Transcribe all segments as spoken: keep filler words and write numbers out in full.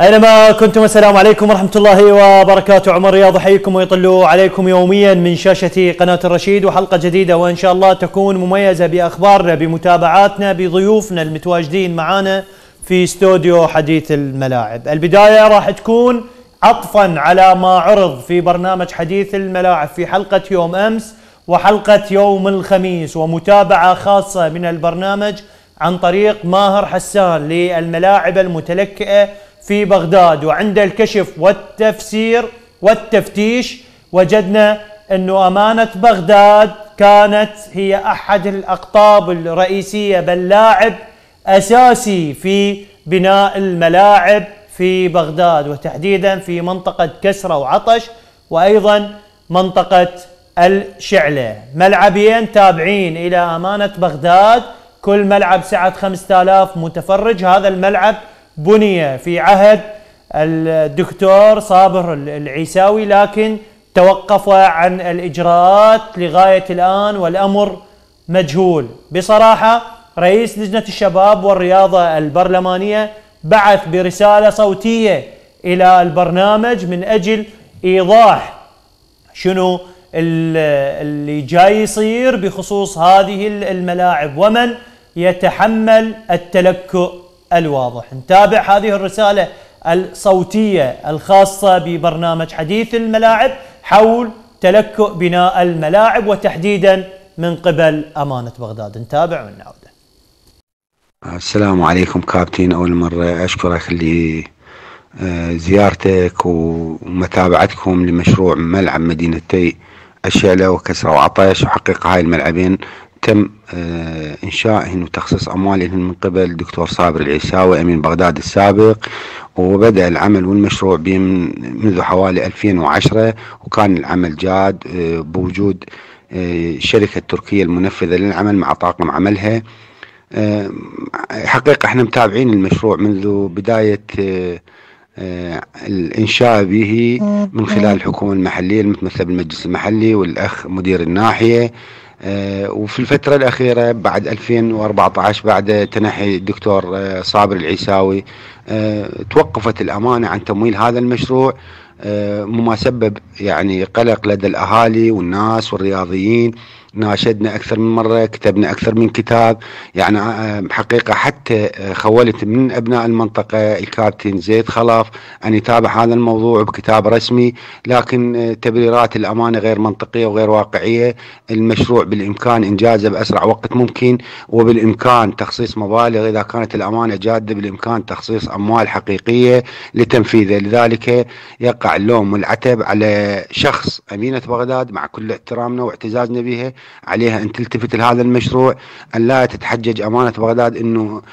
أينما كنتم السلام عليكم ورحمة الله وبركاته. عمر رياض يحييكم ويطل عليكم يوميا من شاشة قناة الرشيد، وحلقة جديدة وإن شاء الله تكون مميزة بأخبارنا بمتابعاتنا بضيوفنا المتواجدين معانا في استوديو حديث الملاعب. البداية راح تكون عطفا على ما عرض في برنامج حديث الملاعب في حلقة يوم أمس وحلقة يوم الخميس، ومتابعة خاصة من البرنامج عن طريق ماهر حسان للملاعب المتلكئة في بغداد. وعند الكشف والتفسير والتفتيش وجدنا أنه أمانة بغداد كانت هي أحد الأقطاب الرئيسية، بل لاعب أساسي في بناء الملاعب في بغداد، وتحديدا في منطقة كسرة وعطش وأيضا منطقة الشعلة. ملعبين تابعين إلى أمانة بغداد، كل ملعب سعة خمسة آلاف متفرج. هذا الملعب بني في عهد الدكتور صابر العيساوي، لكن توقف عن الإجراءات لغاية الآن والأمر مجهول. بصراحة رئيس لجنة الشباب والرياضة البرلمانية بعث برسالة صوتية إلى البرنامج من أجل إيضاح شنو اللي جاي يصير بخصوص هذه الملاعب ومن يتحمل التلكؤ الواضح. نتابع هذه الرسالة الصوتية الخاصة ببرنامج حديث الملاعب حول تلكؤ بناء الملاعب وتحديدا من قبل أمانة بغداد. نتابع ونعود. السلام عليكم كابتن، أول مرة أشكرك لزيارتك ومتابعتكم لمشروع ملعب مدينتي الشعلة وكسرة وعطش. وحقيقة هاي الملعبين تم إنشائهن وتخصيص أموالهن من قبل الدكتور صابر العيساوي أمين بغداد السابق، وبدأ العمل والمشروع منذ حوالي ألفين وعشرة، وكان العمل جاد بوجود شركة تركية المنفذة للعمل مع طاقم عملها. حقيقة احنا متابعين المشروع منذ بداية الإنشاء به من خلال الحكومة المحلية المتمثلة بالمجلس المحلي والأخ مدير الناحية. وفي الفترة الأخيرة بعد ألفين وأربعة عشر بعد تنحي الدكتور صابر العيساوي توقفت الأمانة عن تمويل هذا المشروع، مما سبب يعني قلق لدى الأهالي والناس والرياضيين. ناشدنا أكثر من مرة، كتبنا أكثر من كتاب، يعني حقيقة حتى خولت من أبناء المنطقة الكابتن زيد خلف أن يتابع هذا الموضوع بكتاب رسمي، لكن تبريرات الأمانة غير منطقية وغير واقعية. المشروع بالإمكان إنجازه بأسرع وقت ممكن، وبالإمكان تخصيص مبالغ إذا كانت الأمانة جادة، بالإمكان تخصيص أموال حقيقية لتنفيذه. لذلك يقع اللوم والعتب على شخص أمينة بغداد مع كل احترامنا واعتزازنا بها، عليها أن تلتفت لهذا المشروع، أن لا تتحجج أمانة بغداد أنه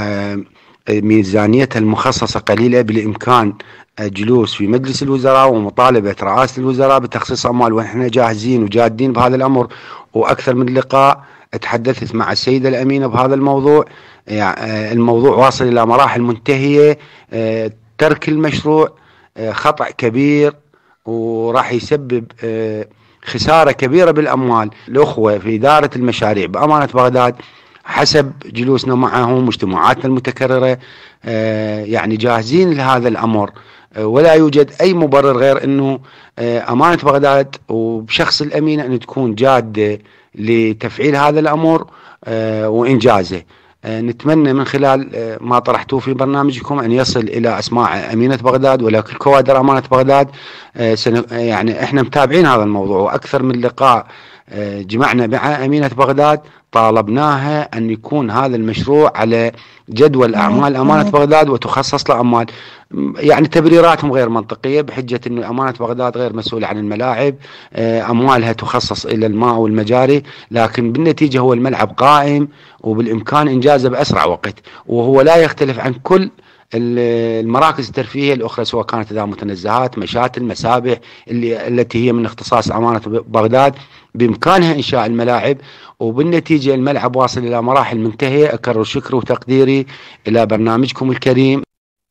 ميزانيتها المخصصة قليلة. بالإمكان جلوس في مجلس الوزراء ومطالبة رئاسة الوزراء بتخصيص أموال، ونحن جاهزين وجادين بهذا الأمر، وأكثر من لقاء تحدثت مع السيدة الأمينة بهذا الموضوع. يعني الموضوع واصل إلى مراحل منتهية. ترك المشروع خطأ كبير وراح يسبب خسارة كبيرة بالأموال. الأخوة في إدارة المشاريع بأمانة بغداد حسب جلوسنا معهم واجتماعاتنا المتكررة يعني جاهزين لهذا الأمر، ولا يوجد أي مبرر غير أنه أمانة بغداد وبشخص الأمينة أن تكون جادة لتفعيل هذا الأمر وإنجازه. نتمنى من خلال ما طرحتوه في برنامجكم أن يصل إلى أسماع أمينة بغداد ولكن كوادر أمانة بغداد. يعني إحنا متابعين هذا الموضوع، وأكثر من لقاء جمعنا مع أمينة بغداد طالبناها أن يكون هذا المشروع على جدول أعمال أمانة بغداد وتخصص له أموال. يعني تبريراتهم غير منطقية بحجة أن أمانة بغداد غير مسؤولة عن الملاعب، أموالها تخصص إلى الماء والمجاري، لكن بالنتيجة هو الملعب قائم وبالإمكان إنجازه بأسرع وقت، وهو لا يختلف عن كل المراكز الترفيهية الأخرى سواء كانت ذا متنزهات مشاتل مسابح اللي التي هي من اختصاص أمانة بغداد. بإمكانها إنشاء الملاعب، وبالنتيجة الملعب واصل إلى مراحل منتهية. أكرر شكري وتقديري إلى برنامجكم الكريم.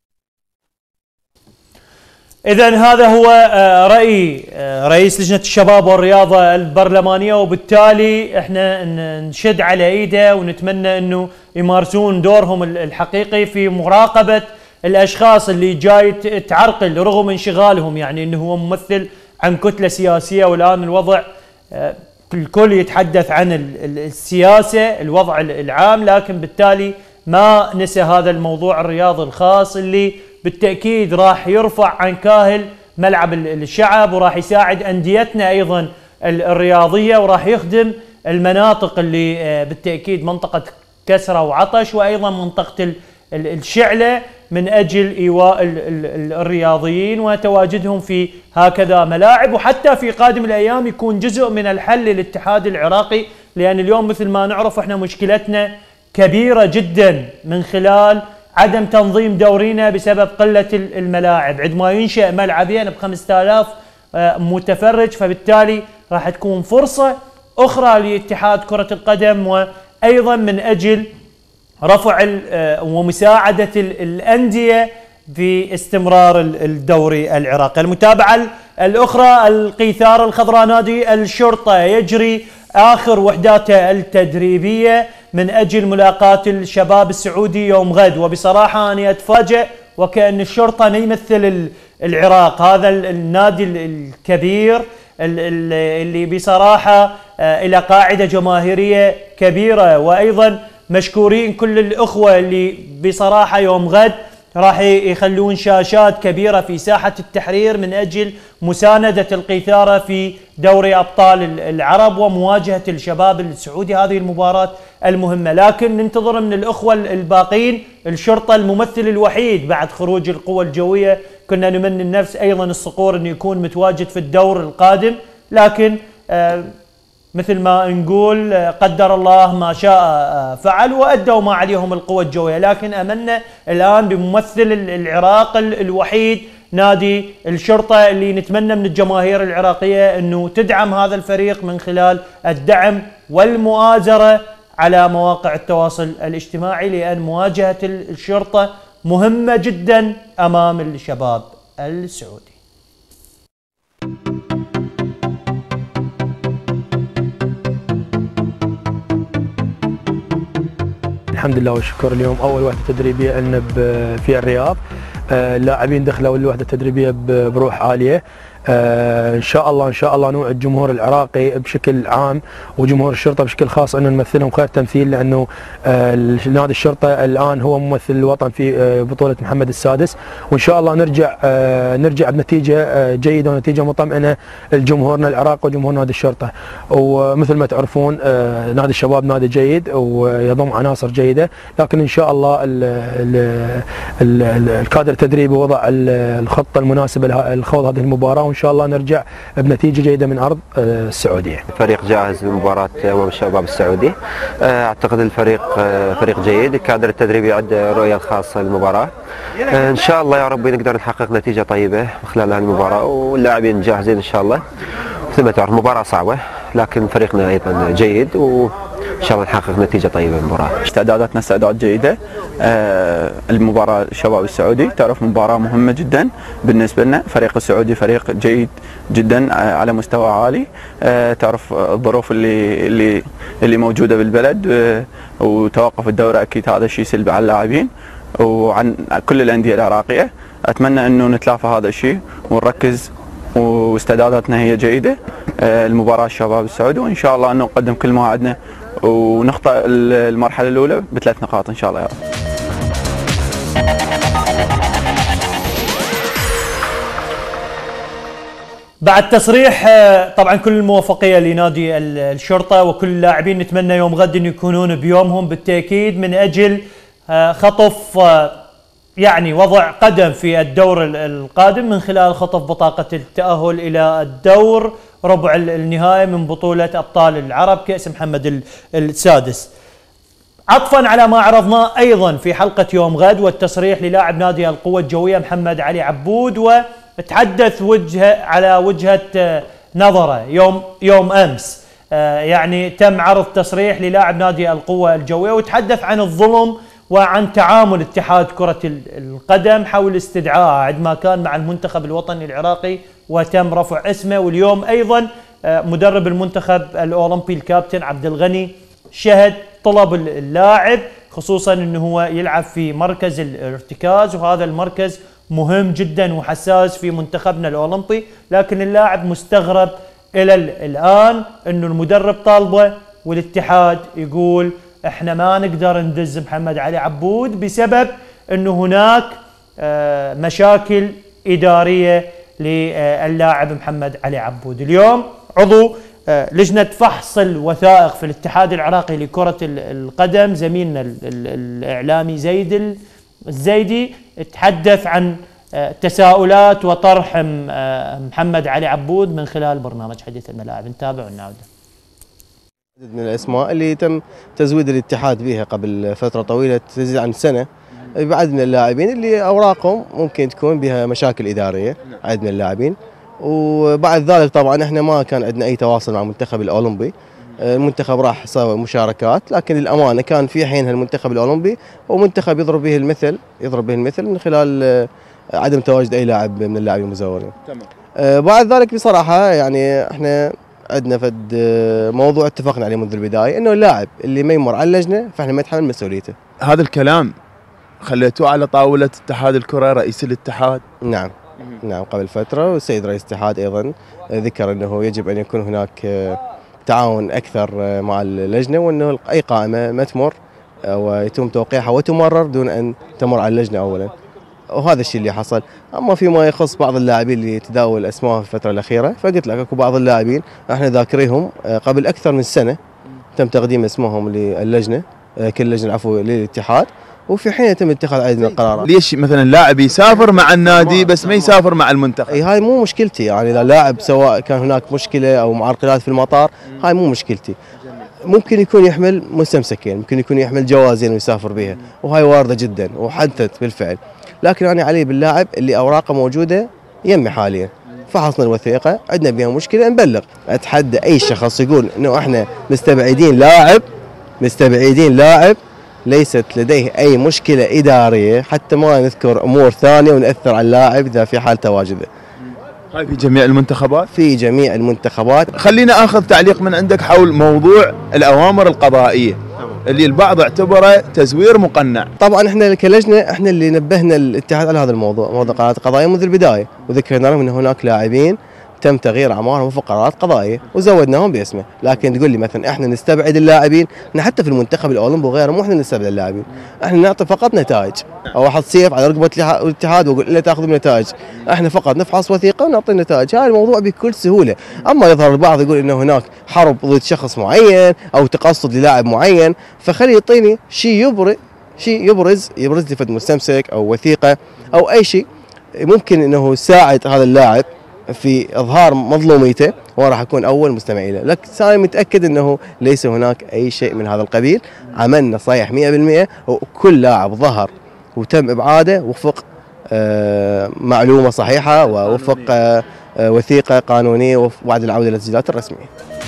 إذن هذا هو رأي رئيس لجنة الشباب والرياضة البرلمانية، وبالتالي احنا نشد على ايده ونتمنى انه يمارسون دورهم الحقيقي في مراقبة الاشخاص اللي جاي تعرقل رغم انشغالهم، يعني انه هو ممثل عن كتله سياسيه، والان الوضع الكل يتحدث عن السياسه الوضع العام، لكن بالتالي ما نسى هذا الموضوع الرياضي الخاص اللي بالتاكيد راح يرفع عن كاهل ملعب الشعب، وراح يساعد انديتنا ايضا الرياضيه، وراح يخدم المناطق اللي بالتاكيد منطقه كسرى وعطش، وايضا منطقه الشعله، من اجل ايواء الرياضيين وتواجدهم في هكذا ملاعب، وحتى في قادم الايام يكون جزء من الحل للاتحاد العراقي، لان اليوم مثل ما نعرف احنا مشكلتنا كبيره جدا من خلال عدم تنظيم دورينا بسبب قله الملاعب، عندما ينشأ ملعبين ب خمسة آلاف متفرج، فبالتالي راح تكون فرصه اخرى لاتحاد كره القدم، وايضا من اجل رفع ومساعدة الأندية في استمرار الدوري العراقي. المتابعة الأخرى، القيثارة الخضراء نادي الشرطة يجري آخر وحداته التدريبية من أجل ملاقاة الشباب السعودي يوم غد، وبصراحة أنا أتفاجأ وكأن الشرطة ما يمثل العراق، هذا النادي الكبير اللي بصراحة إلى قاعدة جماهيرية كبيرة، وأيضا مشكورين كل الأخوة اللي بصراحة يوم غد راح يخلون شاشات كبيرة في ساحة التحرير من أجل مساندة القيثارة في دوري أبطال العرب ومواجهة الشباب السعودي، هذه المباراة المهمة. لكن ننتظر من الأخوة الباقين، الشرطة الممثل الوحيد بعد خروج القوى الجوية، كنا نمني النفس أيضا الصقور أنه يكون متواجد في الدور القادم، لكن آه مثل ما نقول قدر الله ما شاء فعل، وأدوا ما عليهم القوى الجوية، لكن أملنا الآن بممثل العراق الوحيد نادي الشرطة، اللي نتمنى من الجماهير العراقية أنه تدعم هذا الفريق من خلال الدعم والمؤازرة على مواقع التواصل الاجتماعي، لأن مواجهة الشرطة مهمة جدا أمام الشباب السعودي. الحمد لله والشكر، اليوم اول وحده تدريبيه لنا في الرياض، اللاعبين دخلوا الوحده التدريبيه بروح عاليه، آه ان شاء الله ان شاء الله نوعد الجمهور العراقي بشكل عام وجمهور الشرطه بشكل خاص انه نمثلهم خير تمثيل، لانه آه نادي الشرطه الان هو ممثل الوطن في آه بطوله محمد السادس، وان شاء الله نرجع آه نرجع بنتيجه آه جيده ونتيجه مطمئنه لجمهورنا العراقي وجمهور نادي الشرطه. ومثل ما تعرفون آه نادي الشباب نادي جيد ويضم عناصر جيده، لكن ان شاء الله ال ال ال الكادر التدريبي وضع الخطه المناسبه لخوض هذه المباراه، وان شاء الله نرجع بنتيجه جيده من ارض السعوديه. الفريق جاهز لمباراه امم الشباب السعودي، اعتقد الفريق فريق جيد، الكادر التدريبي عنده رؤيه خاصه للمباراه، ان شاء الله يا رب نقدر نحقق نتيجه طيبه من خلال هذه المباراه، واللاعبين جاهزين ان شاء الله. مثل ما تعرف مباراه صعبه، لكن فريقنا ايضا جيد و ان شاء الله نحقق نتيجه طيبه المباراه. استعداداتنا استعداد جيده، آه المباراه الشباب السعودي تعرف مباراه مهمه جدا بالنسبه لنا، فريق السعودي فريق جيد جدا على مستوى عالي، آه تعرف الظروف اللي اللي اللي موجوده بالبلد، آه وتوقف الدوري اكيد هذا الشيء سلبي على اللاعبين وعن كل الانديه العراقيه، اتمنى انه نتلافى هذا الشيء ونركز، واستعداداتنا هي جيده آه المباراه الشباب السعودي، وان شاء الله انه نقدم كل ما عندنا ونخطئ المرحله الاولى بثلاث نقاط ان شاء الله يا رب. بعد تصريح طبعا كل الموفقيه لنادي الشرطه وكل اللاعبين، نتمنى يوم غد ان يكونون بيومهم بالتاكيد من اجل خطف يعني وضع قدم في الدور القادم من خلال خطف بطاقه التاهل الى الدور ربع النهائي من بطولة أبطال العرب كأس محمد السادس. عطفا على ما عرضناه أيضا في حلقة يوم غد والتصريح للاعب نادي القوة الجوية محمد علي عبود، وتحدث وجه على وجهة نظره يوم يوم أمس، يعني تم عرض تصريح للاعب نادي القوة الجوية وتحدث عن الظلم وعن تعامل اتحاد كرة القدم حول استدعائه عندما كان مع المنتخب الوطني العراقي وتم رفع اسمه، واليوم أيضا مدرب المنتخب الأولمبي الكابتن عبد الغني شهد طلب اللاعب خصوصا انه هو يلعب في مركز الارتكاز، وهذا المركز مهم جدا وحساس في منتخبنا الاولمبي. لكن اللاعب مستغرب الى الان انه المدرب طالبه والاتحاد يقول احنا ما نقدر ندز محمد علي عبود بسبب انه هناك مشاكل اداريه للاعب محمد علي عبود. اليوم عضو لجنه فحص الوثائق في الاتحاد العراقي لكره القدم زميلنا الاعلامي زيد الزيدي تحدث عن تساؤلات وطرح محمد علي عبود من خلال برنامج حديث الملاعب. نتابع ونعود. عدد من الاسماء اللي تم تزويد الاتحاد بها قبل فتره طويله تزيد عن سنه، بعد من اللاعبين اللي اوراقهم ممكن تكون بها مشاكل اداريه، عدد من اللاعبين. وبعد ذلك طبعا احنا ما كان عندنا اي تواصل مع المنتخب الاولمبي، المنتخب راح سوى مشاركات، لكن للامانه كان في حينها المنتخب الاولمبي ومنتخب يضرب به المثل يضرب به المثل من خلال عدم تواجد اي لاعب من اللاعبين المزورين. تمام. بعد ذلك بصراحه يعني احنا عندنا فد موضوع اتفقنا عليه منذ البدايه، انه اللاعب اللي ما يمر على اللجنه فاحنا ما نتحمل مسؤوليته. هذا الكلام خليتوه على طاوله اتحاد الكره رئيس الاتحاد؟ نعم. نعم قبل فتره، والسيد رئيس الاتحاد ايضا ذكر انه يجب ان يكون هناك تعاون اكثر مع اللجنه، وانه اي قائمه ما تمر ويتم توقيعها وتمرر دون ان تمر على اللجنه اولا، وهذا الشيء اللي حصل. اما فيما يخص بعض اللاعبين اللي تداول اسمائهم في الفتره الاخيره، فقلت لك اكو بعض اللاعبين احنا ذاكريهم قبل اكثر من سنه تم تقديم اسمهم للجنه، كل لجنه عفوا للاتحاد، وفي حين يتم اتخاذ عدد من القرارات. ليش مثلا لاعب يسافر مع النادي بس ما يسافر مع المنتخب؟ اي هاي مو مشكلتي، يعني اذا لاعب سواء كان هناك مشكله او معرقلات في المطار هاي مو مشكلتي. ممكن يكون يحمل مستمسكين، ممكن يكون يحمل جوازين ويسافر بها، وهاي وارده جدا وحدثت بالفعل. لكن انا علي باللاعب اللي اوراقه موجوده يمي حاليا، فحصنا الوثيقه عندنا بها مشكله نبلغ. اتحدى اي شخص يقول انه احنا مستبعدين لاعب مستبعدين لاعب ليست لديه اي مشكله اداريه، حتى ما نذكر امور ثانيه ونأثر على اللاعب اذا في حال تواجده. هاي في جميع المنتخبات؟ في جميع المنتخبات. خلينا اخذ تعليق من عندك حول موضوع الاوامر القضائيه اللي البعض اعتبره تزوير مقنع. طبعا احنا كلجنه احنا اللي نبهنا الاتحاد على هذا الموضوع، موضوع قرارات قضائيه منذ البدايه، وذكرنا لهم ان هناك لاعبين تم تغيير اعمارهم في قرارات قضائيه وزودناهم باسمه. لكن تقول لي مثلا احنا نستبعد اللاعبين، احنا حتى في المنتخب الاولمبي وغيره مو احنا نستبعد اللاعبين، احنا نعطي فقط نتائج، او احط سيف على رقبه الاتحاد واقول لا تاخذ نتائج، احنا فقط نفحص وثيقه ونعطي النتائج. هذا الموضوع بكل سهوله. اما يظهر البعض يقول انه هناك حرب ضد شخص معين او تقصد للاعب معين، فخلي يعطيني شيء يبرز شيء يبرز يبرز لي فد مستمسك او وثيقه او اي شيء ممكن انه يساعد هذا اللاعب في اظهار مظلوميته، وراح اكون اول مستمع له. لكن انا متاكد انه ليس هناك اي شيء من هذا القبيل. عملنا صحيح مئة بالمئة، وكل لاعب ظهر وتم ابعاده وفق آه معلومه صحيحه ووفق آه وثيقه قانونيه وبعد العوده للتسجيلات الرسميه.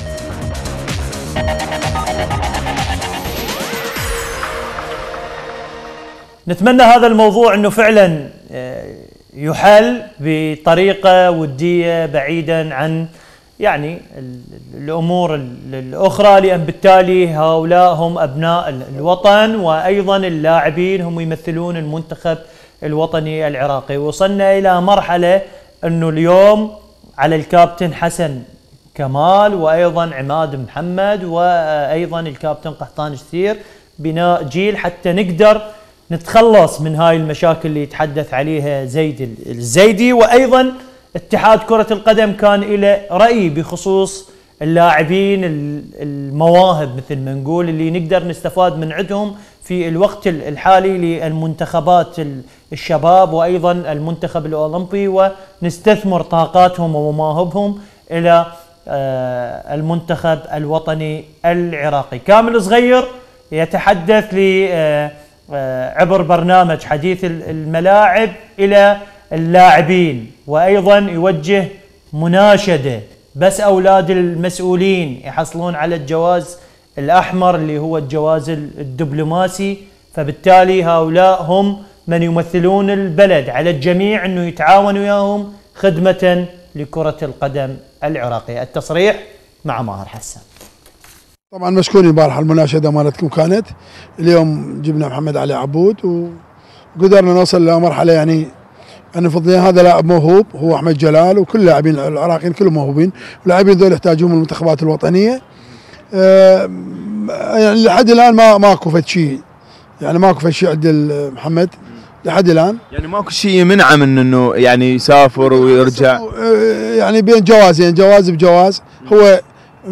نتمنى هذا الموضوع انه فعلا يحل بطريقه وديه بعيدا عن يعني الامور الاخرى، لان بالتالي هؤلاء هم ابناء الوطن، وايضا اللاعبين هم يمثلون المنتخب الوطني العراقي. وصلنا الى مرحله انه اليوم على الكابتن حسن كمال وايضا عماد محمد وايضا الكابتن قحطان شثير بناء جيل حتى نقدر نتخلص من هاي المشاكل اللي يتحدث عليها زيد الزيدي. وايضا اتحاد كرة القدم كان له رأي بخصوص اللاعبين المواهب مثل ما نقول اللي نقدر نستفاد من عندهم في الوقت الحالي للمنتخبات الشباب وايضا المنتخب الاولمبي، ونستثمر طاقاتهم ومواهبهم الى المنتخب الوطني العراقي. كامل صغير يتحدث لي عبر برنامج حديث الملاعب إلى اللاعبين، وأيضا يوجه مناشدة بس أولاد المسؤولين يحصلون على الجواز الأحمر اللي هو الجواز الدبلوماسي، فبالتالي هؤلاء هم من يمثلون البلد، على الجميع أنه يتعاون وياهم خدمة لكرة القدم العراقية. التصريح مع ماهر حسن. طبعا مشكورين البارحه المناشده مالتكم كانت، اليوم جبنا محمد علي عبود وقدرنا نوصل لمرحله يعني أنا فضلين هذا لاعب موهوب هو أحمد جلال، وكل لاعبين العراقيين كلهم موهوبين، واللاعبين ذول يحتاجون المنتخبات الوطنيه. أه يعني لحد الان ما ماكو فد شيء، يعني ماكو فد شيء عند محمد لحد الان، يعني ماكو شيء يمنعه من انه يعني يسافر ويرجع، يعني بين جوازين جواز بجواز هو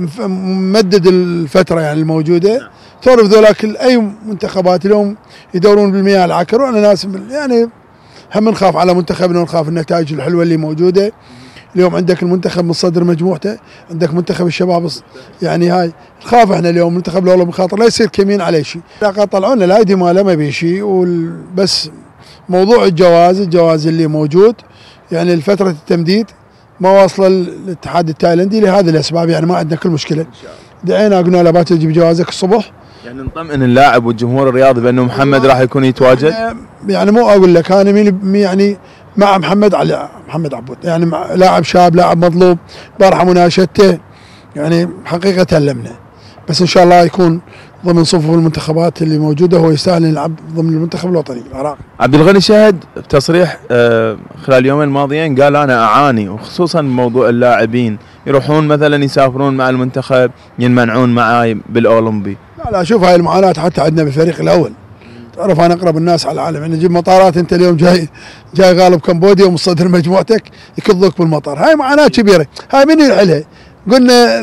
ممدد الفتره يعني الموجوده. تعرف ذولاك اي منتخبات اليوم يدورون بالمياه العكر، وانا ناس يعني هم نخاف على منتخبنا ونخاف النتائج الحلوه اللي موجوده. اليوم عندك المنتخب من صدر مجموعته، عندك منتخب الشباب يعني هاي نخاف احنا اليوم منتخب الاولى بخاطر لا يصير كمين عليه شيء، طلعوا لنا الايدي ماله ما بيه شيء، بس موضوع الجواز الجواز اللي موجود يعني الفتره التمديد ما واصله الاتحاد التايلندي لهذه الاسباب، يعني ما عندنا كل مشكله. دعينا قلنا له باكر تجيب جوازك الصبح، يعني نطمئن اللاعب والجمهور الرياضي بانه محمد راح يكون يتواجد. يعني مو اقول لك انا مين يعني مع محمد علي محمد عبود، يعني لاعب شاب لاعب مطلوب، بارحه مناشدته يعني حقيقه لمنا، بس ان شاء الله يكون ضمن صفوف المنتخبات اللي موجوده، هو يستاهل يلعب ضمن المنتخب الوطني العراقي. عبد الغني شهد بتصريح خلال اليومين الماضيين قال انا اعاني، وخصوصا موضوع اللاعبين يروحون مثلا يسافرون مع المنتخب ينمنعون معاي بالاولمبي. لا لا شوف هاي المعاناه حتى عندنا بالفريق الاول، تعرف انا اقرب الناس على العالم، يعني نجيب مطارات انت اليوم جاي جاي غالب كمبوديا ومن صدر مجموعتك يكضوك بالمطار، هاي معاناه كبيره، هاي من يحلها؟ قلنا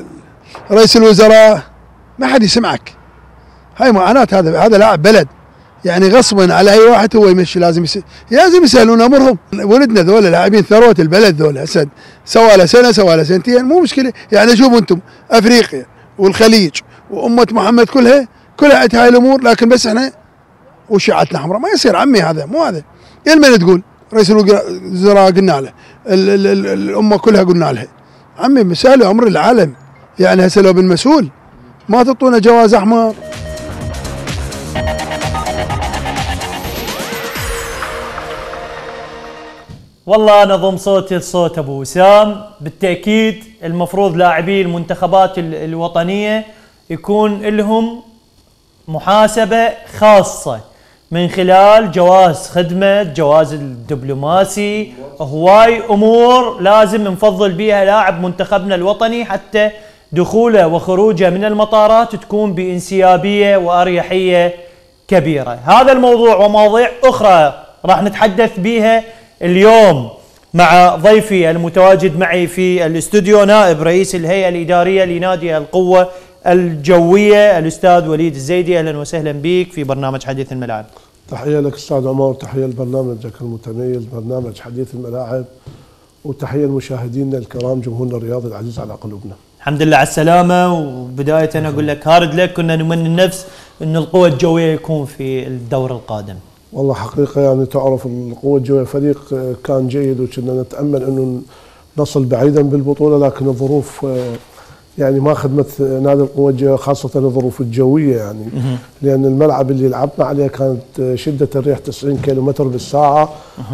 رئيس الوزراء ما حد يسمعك، هاي معاناه، هذا هذا لاعب بلد يعني غصبا على اي واحد هو يمشي، لازم يس... لازم يسالون امرهم. ولدنا ذولا لاعبين ثروه البلد ذولا، اسد سوى له سنه سوى له سنتين مو مشكله، يعني شوفوا انتم افريقيا والخليج وامه محمد كلها كلها عندها هاي الامور، لكن بس احنا وشعتنا حمراء ما يصير عمي، هذا مو هذا. يا من تقول رئيس الوزراء قلنا له، ال ال ال الامه كلها قلنا لها عمي مساله امر العالم، يعني هسه لو بالمسؤول ما تعطونا جواز احمر. والله انا ضم صوتي لصوت ابو وسام، بالتاكيد المفروض لاعبي المنتخبات الوطنيه يكون لهم محاسبه خاصه من خلال جواز خدمه، جواز الدبلوماسي، هواي امور لازم نفضل بيها لاعب منتخبنا الوطني حتى دخوله وخروجه من المطارات تكون بانسيابيه واريحيه كبيره. هذا الموضوع ومواضيع اخرى راح نتحدث بيها اليوم مع ضيفي المتواجد معي في الاستوديو، نائب رئيس الهيئة الإدارية لنادي القوة الجوية الأستاذ وليد الزيدي. أهلا وسهلا بك في برنامج حديث الملاعب. تحية لك أستاذ عمر، تحية لبرنامجك المتميز برنامج حديث الملاعب، وتحية لمشاهدينا الكرام جمهورنا الرياضي العزيز على قلوبنا. الحمد لله على السلامة، وبداية أنا أقول لك هارد لك، كنا نمني النفس أن القوة الجوية يكون في الدور القادم. والله حقيقة يعني تعرف القوة الجوية فريق كان جيد، وكنا نتأمل أنه نصل بعيدا بالبطولة، لكن الظروف يعني ما خدمت نادي القوة الجوية، خاصة الظروف الجوية يعني، لأن الملعب اللي لعبنا عليه كانت شدة الريح تسعين كيلو متر بالساعة،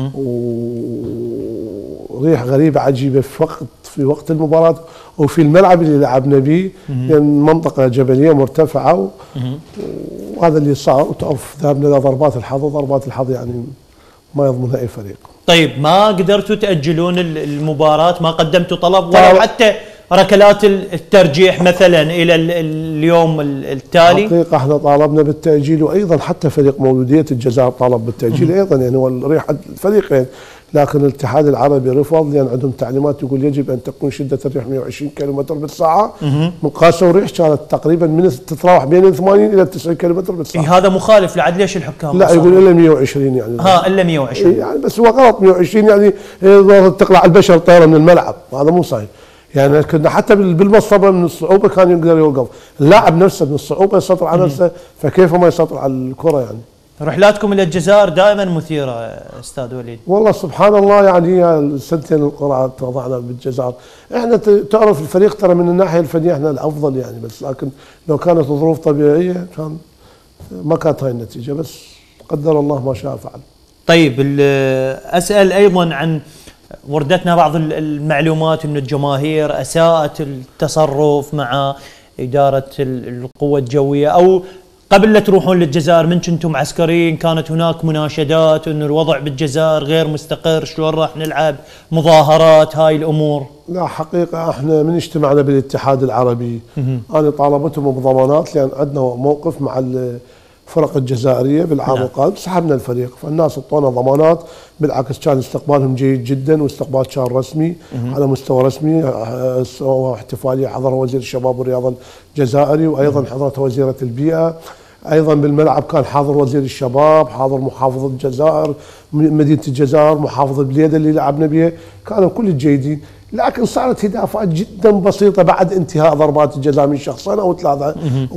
وريح غريبة عجيبة في وقت في وقت المباراة، وفي الملعب اللي لعبنا به لأن منطقة جبلية مرتفعة، وهذا اللي صار. وتعرف ذهبنا لضربات الحظ، وضربات الحظ يعني ما يضمنها أي فريق. طيب ما قدرتوا تأجلون المباراة؟ ما قدمتوا طلب ولو حتى ركلات الترجيح مثلا إلى اليوم التالي؟ حقيقة احنا طالبنا بالتأجيل، وأيضا حتى فريق مولودية الجزائر طالب بالتأجيل أيضا، يعني هو الريح الفريقين، لكن الاتحاد العربي رفض لأن عندهم تعليمات يقول يجب أن تكون شدة الريح مئة وعشرين كيلو متر بالساعة، مقاسة الريح كانت تقريبا من تتراوح بين ثمانين إلى تسعين كيلو متر بالساعة. إيه هذا مخالف لعد ليش الحكام؟ لا يقول إلا مئة وعشرين يعني. ها إلا مئة وعشرين يعني، بس هو غلط مئة وعشرين يعني تقلع البشر طيرة من الملعب، هذا مو صحيح. يعني كنا حتى بالمصطبة من الصعوبة كان يقدر يوقف، اللاعب نفسه من الصعوبة يسيطر على نفسه، فكيف ما يسيطر على الكرة يعني. رحلاتكم الى الجزائر دائما مثيره استاذ وليد. والله سبحان الله يعني السنتين القرعه وضعنا بالجزائر، احنا تعرف الفريق ترى من الناحيه الفنيه احنا الافضل يعني، بس لكن لو كانت ظروف طبيعيه كان ما كانت هاي النتيجه، بس قدر الله ما شاء فعل. طيب اسال ايضا عن وردتنا بعض المعلومات انه الجماهير اساءت التصرف مع اداره القوه الجويه، او قبل لا تروحون للجزائر من كنتم عسكريين كانت هناك مناشدات انه الوضع بالجزائر غير مستقر، شلون راح نلعب، مظاهرات، هاي الامور؟ لا حقيقه احنا من اجتمعنا بالاتحاد العربي انا طالبتهم بضمانات، لان عندنا موقف مع الفرق الجزائريه بالعام القادم سحبنا الفريق، فالناس اعطونا ضمانات، بالعكس كان استقبالهم جيد جدا واستقبال كان رسمي على مستوى رسمي. سووا احتفاليه حضرها وزير الشباب والرياضه الجزائري، وايضا حضرتها وزيره البيئه، ايضا بالملعب كان حاضر وزير الشباب، حاضر محافظ الجزائر مدينه الجزائر، محافظ بليده اللي لعبنا بها، كانوا كل الجيدين. لكن صارت هدافات جدا بسيطه بعد انتهاء ضربات الجزاء من شخصين او ثلاثه،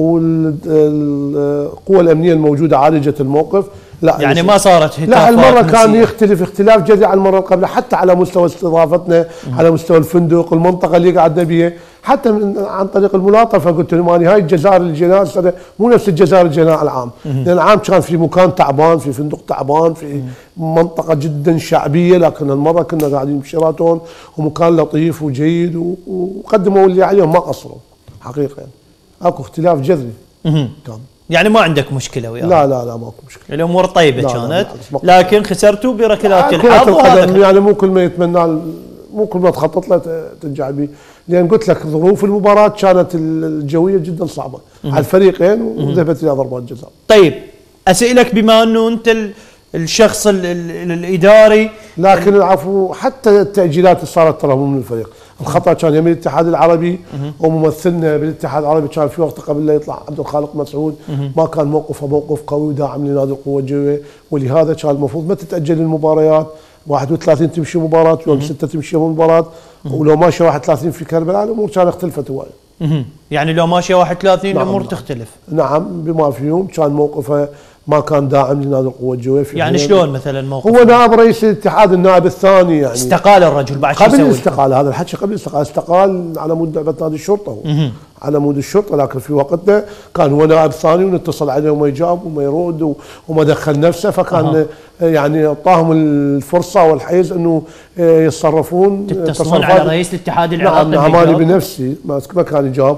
والقوى الامنيه الموجوده عالجت الموقف. لا يعني ما صارت هتافات. لا المره كان يختلف اختلاف جذري عن المره قبل، حتى على مستوى استضافتنا، على مستوى الفندق، المنطقه اللي قعدنا بها، حتى من عن طريق الملاطفه. قلت لهم اني هاي الجزائر اللي جيناها السنه مو نفس الجزائر اللي جيناها العام، لان العام كان في مكان تعبان، في فندق تعبان، في منطقه جدا شعبيه، لكن المره كنا قاعدين بشيراتون ومكان لطيف وجيد، وقدموا اللي عليهم ما قصروا حقيقه. يعني اكو اختلاف جذري كان. يعني ما عندك مشكله وياه؟ لا لا لا ماكو مشكله، الامور طيبه لا كانت، لا لكن خسرتوا بركلات الحظ. الحظ يعني مو كل ما يتمنى، مو كل ما تخطط له تنجح به، لان قلت لك ظروف المباراه كانت الجويه جدا صعبه على الفريقين وذهبت الى ضربات جزاء. طيب اسالك، بما انه انت الشخص ال ال الاداري، لكن العفو حتى التاجيلات اللي صارت ترى مو من الفريق، الخطا كان يمين الاتحاد العربي، وممثلنا بالاتحاد العربي كان في وقت قبل لا يطلع عبد الخالق مسعود، ما كان موقفه موقف قوي وداعم لنادي القوه الجويه، ولهذا كان المفروض ما تتاجل المباريات، واحد وثلاثين تمشي مباراه، يوم ستة تمشي مباراه، ولو ماشي واحد وثلاثين في كربلاء الامور كان اختلفت هواي. يعني لو ماشي واحد وثلاثين نعم الامور نعم تختلف. نعم بما فيهم كان موقفه ما كان داعم لنادي القوه الجويه. في يعني شلون مثلا موقف؟ هو نائب رئيس الاتحاد النائب الثاني، يعني استقال الرجل بعد شو قبل الاستقاله، هذا الحكي قبل الاستقاله، استقال على مود لعبه نادي الشرطه هو. على مود الشرطه، لكن في وقتنا كان هو نائب ثاني ونتصل عليه وما يجاوب وما يرد وما دخل نفسه، فكان أه. يعني اعطاهم الفرصه والحيز انه يتصرفون. تتصلون على رئيس الاتحاد العراقي؟ نعم نعم، انا بنفسي ما كان يجاوب،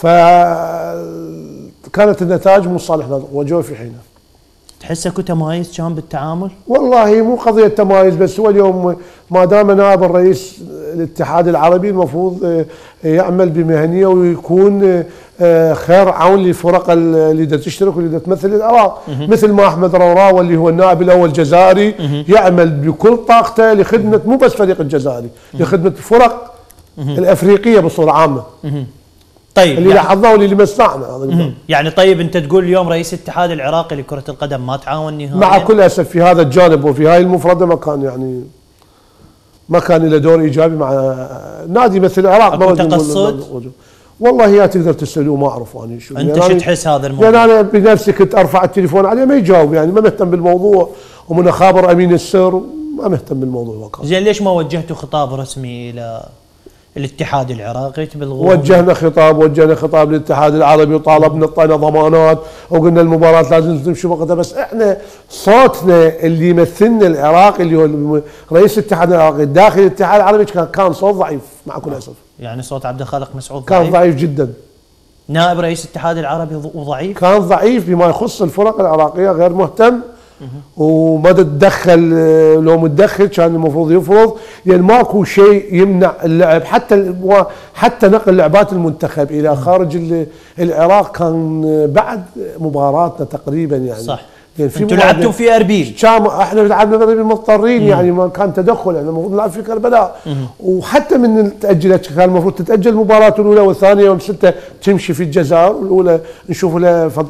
فكانت النتائج مو صالح نادي القوه الجويه في حينها. تحس اكو تمايز كان بالتعامل؟ والله مو قضيه تمايز، بس هو اليوم ما دام نائب الرئيس الاتحاد العربي المفروض يعمل بمهنيه ويكون خير عون لفرق اللي تشترك واللي تمثل العراق، مثل ما احمد روراوه اللي هو النائب الاول الجزائري يعمل بكل طاقته لخدمه مو بس فريق الجزائري، لخدمه الفرق الافريقيه بصوره عامه. طيب اللي يعني لاحظناه واللي لمسناه هذا. يعني طيب انت تقول اليوم رئيس الاتحاد العراقي لكرة القدم ما تعاون نهائيا؟ مع كل اسف في هذا الجانب وفي هاي المفردة ما كان يعني ما كان له دور ايجابي مع نادي مثل العراق. اكو تقصد؟ والله يا تقدر تسأله ما اعرف انا شو. انت شو تحس هذا الموضوع؟ يعني انا بنفسي كنت ارفع التليفون عليه ما يجاوب، يعني ما مهتم بالموضوع، ومن اخابر امين السر ما مهتم بالموضوع وكان. زين ليش ما وجهتوا خطاب رسمي الى الاتحاد العراقي تبلغوه؟ وجهنا خطاب وجهنا خطاب للاتحاد العربي وطالبنا اعطينا ضمانات وقلنا المباراه لازم تمشي وقتها، بس احنا صوتنا اللي يمثلنا العراقي اللي هو رئيس الاتحاد العراقي داخل الاتحاد العربي كان صوت ضعيف مع كل اسف. يعني صوت عبد الخالق مسعود كان ضعيف, ضعيف جدا. نائب رئيس الاتحاد العربي ضعيف؟ كان ضعيف بما يخص الفرق العراقيه، غير مهتم وما تتدخل، لو متدخل كان المفروض يفرض، لان يعني ماكو شيء يمنع اللعب، حتى حتى نقل لعبات المنتخب الى خارج العراق كان بعد مباراتنا تقريبا يعني. صح. يعني في انتوا لعبتوا في اربيل؟ كان احنا لعبنا في اربيل مضطرين، مم. يعني ما كان تدخل، يعني المفروض نلعب في كربلاء، مم. وحتى من تاجلت كان المفروض تتاجل المباراه الاولى والثانيه يوم ستة تمشي في الجزائر، والاولى نشوف لها فض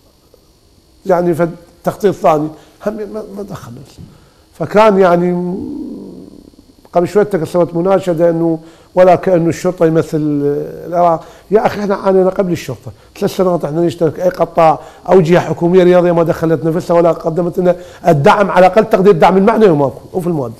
يعني فد تخطيط ثاني هم ما دخل. فكان يعني قبل شويه سويت مناشده انه ولا كانه الشرطه يمثل العراق. يا اخي احنا عانينا قبل الشرطه ثلاث سنوات احنا نشترك، اي قطاع او جهه حكوميه رياضيه ما دخلت نفسها ولا قدمت لنا الدعم، على الاقل تقدير الدعم المعنوي ماكو وفي المادي.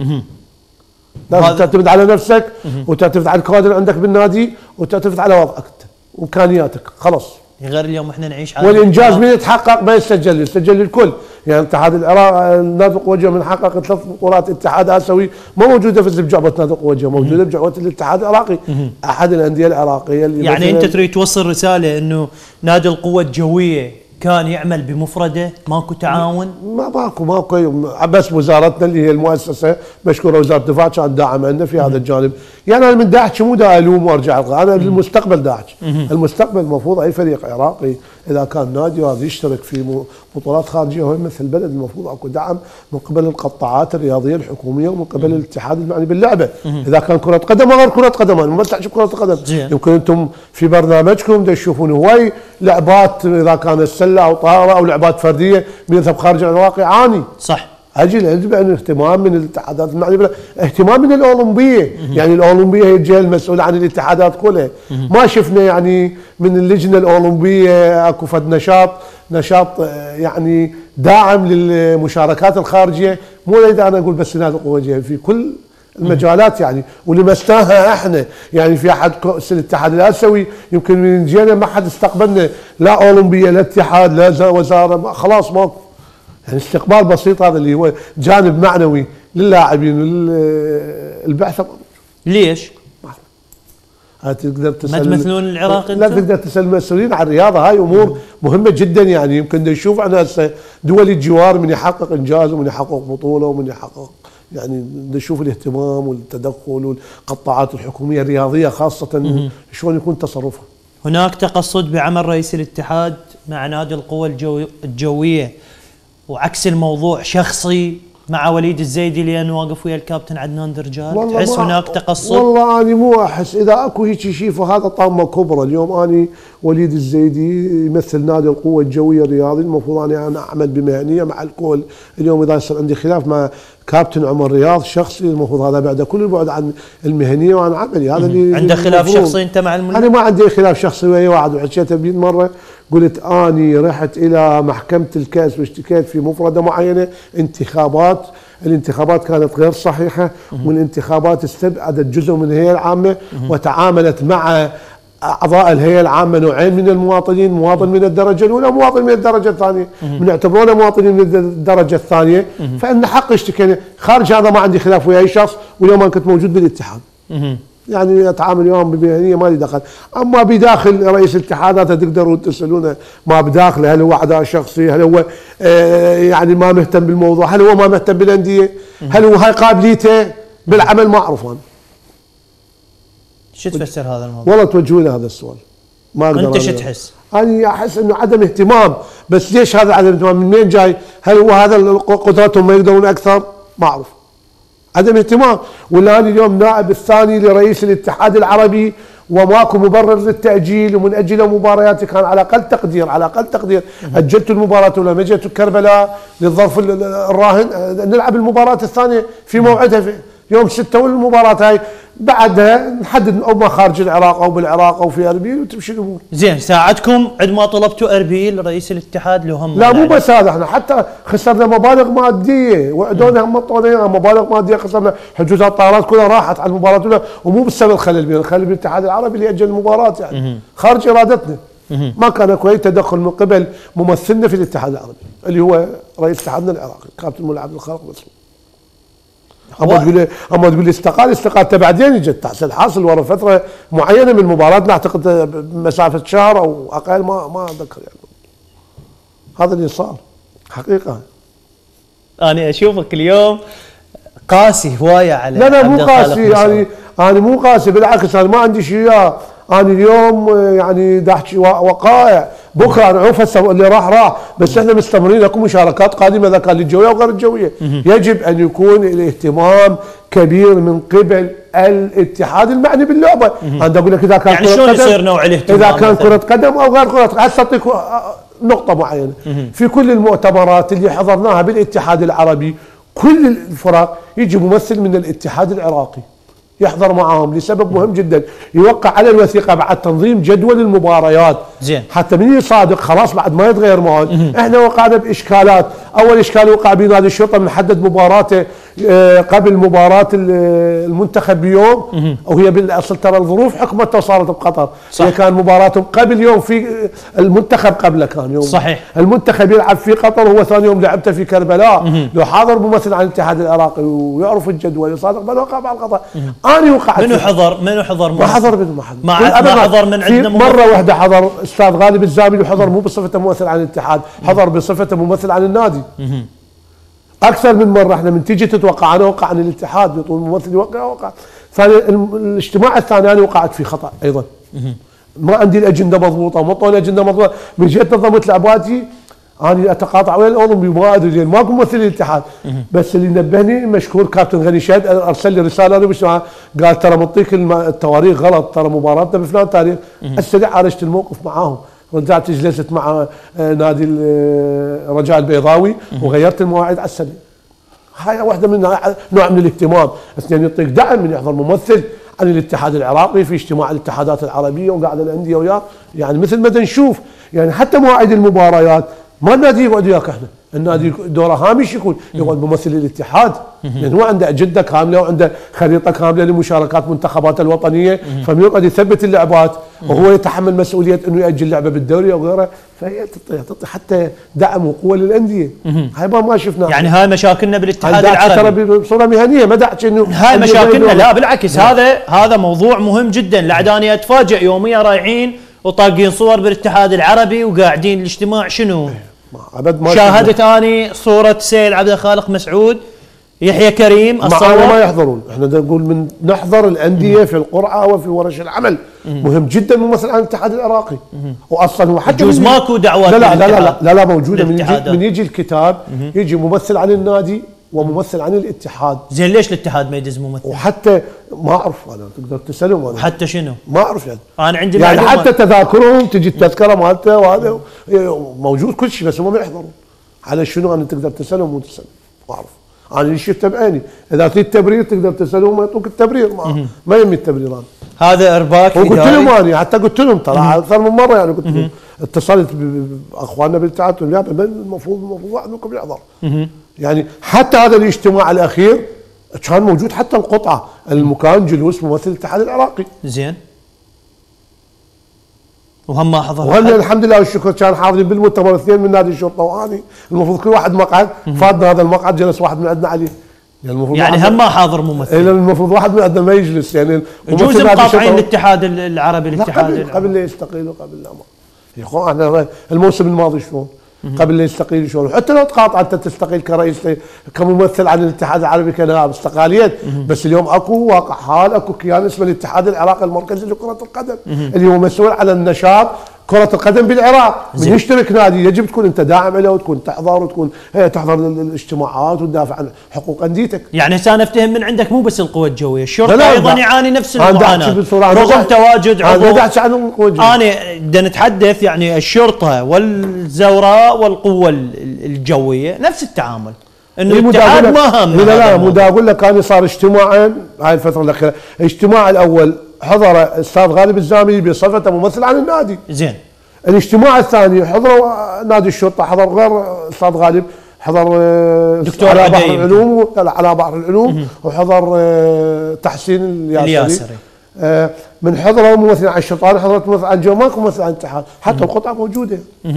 لازم تعتمد على نفسك وتعتمد على الكوادر عندك بالنادي وتعتمد على وضعك وامكانياتك خلاص. غير اليوم احنا نعيش على والانجاز من يتحقق ما يسجل، يسجل للكل، يعني الاتحاد العراقي نادي القوى الجوية من حقق ثلاث بطولات اتحاد اسيوي ما موجوده في بجعبه نادي القوى الجوية، موجوده بجعبه الاتحاد العراقي احد الانديه العراقيه اللي يعني انت تريد توصل رساله انه نادي القوى الجويه كان يعمل بمفرده، ماكو تعاون؟ ما ماكو ماكو بس وزارتنا اللي هي المؤسسه مشكوره وزاره الدفاع كانت داعمه لنا في هذا الجانب، يعني انا من داعش مو دا الوم وارجع انا للمستقبل داعش، المستقبل المفروض اي فريق عراقي اذا كان نادي هذا يشترك في بطولات خارجيه وهو يمثل البلد المفروض اكو دعم من قبل القطاعات الرياضيه الحكوميه ومن قبل الاتحاد المعني باللعبه، اذا كان كره قدم غير كره قدم انا ما بتعجب كره القدم، يمكن انتم في برنامجكم تشوفون هواي لعبات اذا كانت سله او طائره او لعبات فرديه بيذهب خارج العراق يعاني. صح. اجل يجب ان اهتمام من الاتحادات المعنيه، اهتمام من الاولمبيه، يعني الاولمبيه هي الجهه المسؤوله عن الاتحادات كلها، ما شفنا يعني من اللجنه الاولمبيه اكو فد نشاط نشاط يعني داعم للمشاركات الخارجيه، مو اريد انا اقول بس نادي القوى الجوية في كل المجالات يعني ولمسناها احنا، يعني في احد كؤوس الاتحاد الاسيوي يمكن من جينا ما حد استقبلنا لا اولمبيه لا اتحاد لا وزاره، خلاص ماكو. يعني استقبال بسيط هذا اللي هو جانب معنوي للاعبين والبعثه. ليش؟ هاي تقدر تسال ما تمثلون العراق لا تقدر تسال المسؤولين عن الرياضه، هاي امور مهمه جدا يعني يمكن نشوف احنا هسه دول الجوار من يحقق انجاز ومن يحقق بطوله ومن يحقق يعني نشوف الاهتمام والتدخل والقطاعات الحكوميه الرياضيه خاصه شلون يكون تصرفها. هناك تقصد بعمل رئيس الاتحاد مع نادي القوى الجو الجويه وعكس الموضوع شخصي مع وليد الزيدي لانه واقف ويا الكابتن عدنان درجال، تحس هناك تقصد؟ والله انا مو احس، اذا اكو هيك شيء فهذا طامه كبرى، اليوم اني وليد الزيدي يمثل نادي القوى الجويه الرياضي، المفروض اني انا اعمل بمهنيه مع الكل، اليوم اذا يصير عندي خلاف مع كابتن عمر رياض شخصي المفروض هذا بعد كل البعد عن المهنيه وعن عملي، هذا اللي عندك خلاف شخصي انت مع المدير؟ انا ما عندي خلاف شخصي ويا واحد، وحكيته بيد مره قلت اني رحت الى محكمه الكاس واشتكيت في مفرده معينه انتخابات، الانتخابات كانت غير صحيحه والانتخابات استبعدت جزء من الهيئه العامه وتعاملت مع اعضاء الهيئه العامه نوعين من المواطنين، مواطن من الدرجه الاولى ومواطن من الدرجه الثانيه، بنعتبرونه مواطنين من الدرجه الثانيه، فان حق اشتكينا، خارج هذا ما عندي خلاف ويا اي شخص، واليوم انا كنت موجود بالاتحاد. يعني اتعامل اليوم بمهنيه ما لي دخل، اما بداخل رئيس الاتحاد هذا تقدروا تسالونه ما بداخله، هل هو عداء شخصي؟ هل هو آه يعني ما مهتم بالموضوع؟ هل هو ما مهتم بالانديه؟ هل هو هاي قابليته بالعمل؟ ما اعرف انا. شو تفسر هذا الموضوع؟ والله توجهوا لي هذا السؤال. ما اقدر. انت شو تحس؟ انا احس انه عدم اهتمام، بس ليش هذا عدم اهتمام؟ من وين جاي؟ هل هو هذا قدراتهم ما يقدرون اكثر؟ ما اعرف. عدم اهتمام، ولا انا اليوم نائب الثاني لرئيس الاتحاد العربي وماكو مبرر للتاجيل ومن اجل مبارياتي كان على اقل تقدير على اقل تقدير اجلت المباراه ولا اجلت كربلاء للظرف الراهن نلعب المباراه الثانيه في موعدها في يوم ستة والمباراه هاي بعدها نحدد اما خارج العراق او بالعراق او في اربيل وتمشي الامور. زين ساعدكم عندما طلبتوا اربيل رئيس الاتحاد لو هم لا مو بس هذا، احنا حتى خسرنا مبالغ ماديه، وعدونا هم طولنا مبالغ ماديه، خسرنا حجوزات الطائرات كلها راحت على المباراه الاولى، ومو بسبب خلل بين خلل بالاتحاد العربي اللي اجل المباراه يعني خارج ارادتنا. ما كان اكو اي تدخل من قبل ممثلنا في الاتحاد العربي اللي هو رئيس اتحادنا العراقي كابتن مولى عبد الخالق مسلم. اما تقول لي اما تقول لي استقال استقالته بعدين اجت تحصل حاصل ورا فتره معينه من مباراه اعتقد مسافه شهر او اقل ما ما اتذكر يعني. هذا اللي صار حقيقه. انا اشوفك اليوم قاسي هوايه على لا لا مو قاسي يعني، انا مو قاسي بالعكس، انا ما عندي شيء اياه، انا اليوم يعني دا احكي وقائع، بكره انا عوف اللي راح راح، بس احنا مستمرين اكو مشاركات قادمه اذا كان للجويه وغير الجويه، يجب ان يكون الاهتمام كبير من قبل الاتحاد المعني باللعبه، انا اقول لك اذا كان يعني شلون يصير نوع الاهتمام؟ اذا كان كره قدم او غير كره قدم، هسه اعطيك نقطه معينه، في كل المؤتمرات اللي حضرناها بالاتحاد العربي كل الفرق يجي ممثل من الاتحاد العراقي يحضر معاهم لسبب مهم جدا، يوقع على الوثيقه بعد تنظيم جدول المباريات زين حتى من يصادق خلاص بعد ما يتغير معه. احنا وقعنا باشكالات، اول اشكال وقع بنادي الشرطه محدد مباراته قبل مباراه المنتخب بيوم، وهي بالاصل ترى الظروف حكمتها وصارت بقطر. صح. هي كان مباراتهم قبل يوم في المنتخب قبله كان يوم. صحيح. المنتخب يلعب في قطر وهو ثاني يوم لعبته في كربلاء. لو حاضر ممثل عن الاتحاد العراقي ويعرف الجدول يصادق بل وقع مع القطر. انا وقعت. منو حضر؟ منو حضر؟ ما حضر منو ما حضر. ما, ما حضر من عندنا مره واحده حضر استاذ غالب الزامل وحضر مو بصفته ممثل عن الاتحاد، حضر بصفته ممثل عن النادي. اكثر من مره احنا من تيجي تتوقع انا وقع عن الاتحاد يطول ممثل يوقع وقع. ثاني الاجتماع الثاني انا وقعت في خطا ايضا. ما عندي الاجنده مضبوطه، ما طول الاجنده مضبوطه، من جيت نظمت لعباتي انا اتقاطع وين الاولمبي ما ادري لين ماكو ممثل الاتحاد. بس اللي نبهني مشكور كابتن غني شهد ارسل لي رساله انا مش قال ترى منطيك التواريخ غلط، ترى مباراتنا بفلان تاريخ. السريع عالجت الموقف معاهم، رجعت جلست مع نادي الرجاء البيضاوي وغيرت المواعيد على السريع. هاي واحده من نوع من الاهتمام. اثنين يعطيك دعم من يحضر ممثل عن الاتحاد العراقي في اجتماع الاتحادات العربيه وقاعد الانديه وياه، يعني مثل ما نشوف يعني حتى مواعيد المباريات ما النادي يقعد وياك احنا، النادي دوره هامش يكون يقعد ممثل الاتحاد، لان هو عنده اجنده كامله وعنده خريطه كامله لمشاركات منتخبات الوطنيه، فبيقعد يثبت اللعبات وهو يتحمل مسؤوليه انه ياجل لعبه بالدوري او غيره، فهي تعطي تعطي حتى دعم وقوه للانديه. هاي ما ما شفناها. يعني هاي مشاكلنا بالاتحاد العربي ترى بصوره مهنيه، ما دعش انه هاي مشاكلنا، لا بالعكس. هذا هذا موضوع مهم جدا. لعداني اتفاجئ يوميا رايحين وطاقين صور بالاتحاد العربي وقاعدين الاجتماع شنو؟ ابد ما شاهدت اني صوره سيد عبد الخالق مسعود، يحيى كريم الصور ما يحضرون. احنا نقول من نحضر الانديه في القرعه وفي ورش العمل. مهم جدا ممثل عن الاتحاد العراقي. واصلا هو حتى يجوز ماكو دعوات. لا لا لا لا لا, لا موجوده. من يجي, من يجي الكتاب يجي ممثل عن النادي وممثل عن الاتحاد. زين ليش الاتحاد ما يدز ممثل؟ وحتى ما اعرف انا، تقدر تسالهم انا. حتى شنو؟ ما اعرف يعني. انا عندي يعني معلومة. حتى تذاكرهم تجي التذكره مالته وهذا موجود كل شيء، بس هم ما يحضرون. على شنو انا تقدر تسالهم وتسال ما اعرف. انا اللي شفته بعيني، اذا تريد تبرير تقدر تسالهم ويعطوك التبرير، ما ما يمي التبريرات. هذا ارباك وقلت لهم انا حتى قلت لهم ترى اكثر من مره يعني قلت لهم اتصلت باخواننا بالاتحاد قلت لهم المفروض المفروض واحد منكم يحضر. يعني حتى هذا الاجتماع الاخير كان موجود حتى القطعه المكان جلوس ممثل الاتحاد العراقي. زين. وهم ما حضروا. وهم الحمد لله والشكر كان حاضرين بالمؤتمر اثنين من نادي الشرطه واني المفروض كل واحد مقعد فادنا هذا المقعد جلس واحد من عندنا عليه. يعني المفروض يعني هم ما حاضر ممثل. اي المفروض واحد من عندنا ما يجلس يعني. يجوز مقاطعين الاتحاد العربي الاتحاد قبل العربي. قبل لا يستقيلوا قبل لا ما. يا اخوان احنا الموسم الماضي شلون؟ قبل لا يستقيل شلون؟ حتى لو تقاطع انت تستقيل كرئيس كممثل عن الاتحاد العربي كنائب استقاليات، بس اليوم اكو واقع حال، اكو كيان اسمه الاتحاد العراقي المركزي لكرة القدم اللي هو مسؤول على النشاط كرة القدم بالعراق. من يشترك نادي يجب تكون انت داعم له وتكون تحضر وتكون تحضر الاجتماعات وتدافع عن حقوق انديتك. يعني هسه انا افتهم من عندك مو بس القوى الجويه، الشرطه ايضا يعاني نفس المعاناه رغم تواجد عضو. انا بدي عن القوى الجويه. انا بدنا نتحدث يعني الشرطه والزوراء والقوه الجويه نفس التعامل. انه الاتحاد ما هم. لا لا مو دا اقول لك انا صار اجتماعين هاي الفتره الاخيره، الاجتماع الاول حضر الاستاذ غالب الزامي بصفته ممثل عن النادي. زين. الاجتماع الثاني حضروا نادي الشرطه، حضر غير الاستاذ غالب، حضر دكتور على بحر العلوم لا على بحر العلوم وحضر تحسين الياسري. الياسري. من حضروا ممثل عن الشرطه، حضرت ممثل عن الجو، ماكو ممثل عن الاتحاد، حتى القطعه موجوده.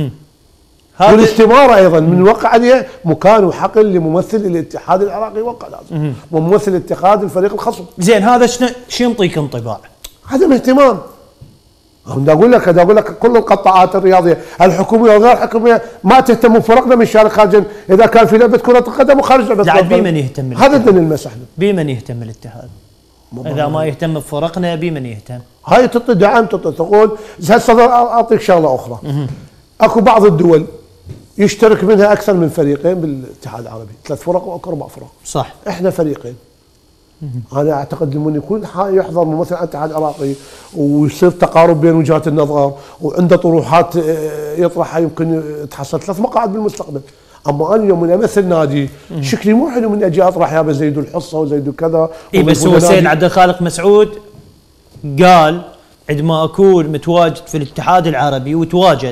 والاستماره ايضا من وقع عليه مكان وحقل لممثل الاتحاد العراقي وقع لازم وممثل اتحاد الفريق الخصم. زين هذا شنو شو ينطيك انطباع؟ عدم اهتمام. بدي اقول لك بدي اقول لك كل القطاعات الرياضيه الحكوميه والغير الحكوميه ما تهتم بفرقنا من شارك خارجا، اذا كان في لعبه كره القدم وخارج لعبه كره القدم. بمن يهتم؟ هذا الدليل المسح. بمن يهتم الاتحاد؟ اذا ما يهتم بفرقنا بمن يهتم؟ هاي تعطي دعم، تعطي تقول هسه اعطيك شغله اخرى. اكو بعض الدول يشترك منها اكثر من فريقين بالاتحاد العربي، ثلاث فرق او اربع فرق. صح. احنا فريقين. انا اعتقد لما يكون يحضر ممثل عن الاتحاد العراقي ويصير تقارب بين وجهات النظر وعنده طروحات يطرحها يمكن تحصل ثلاث مقاعد بالمستقبل. اما انا يوم من امثل نادي شكلي مو حلو من اجي اطرح يا زيدوا الحصه وزيدوا كذا. اي بس هو سيد عبد الخالق مسعود قال عندما اكون متواجد في الاتحاد العربي وتواجد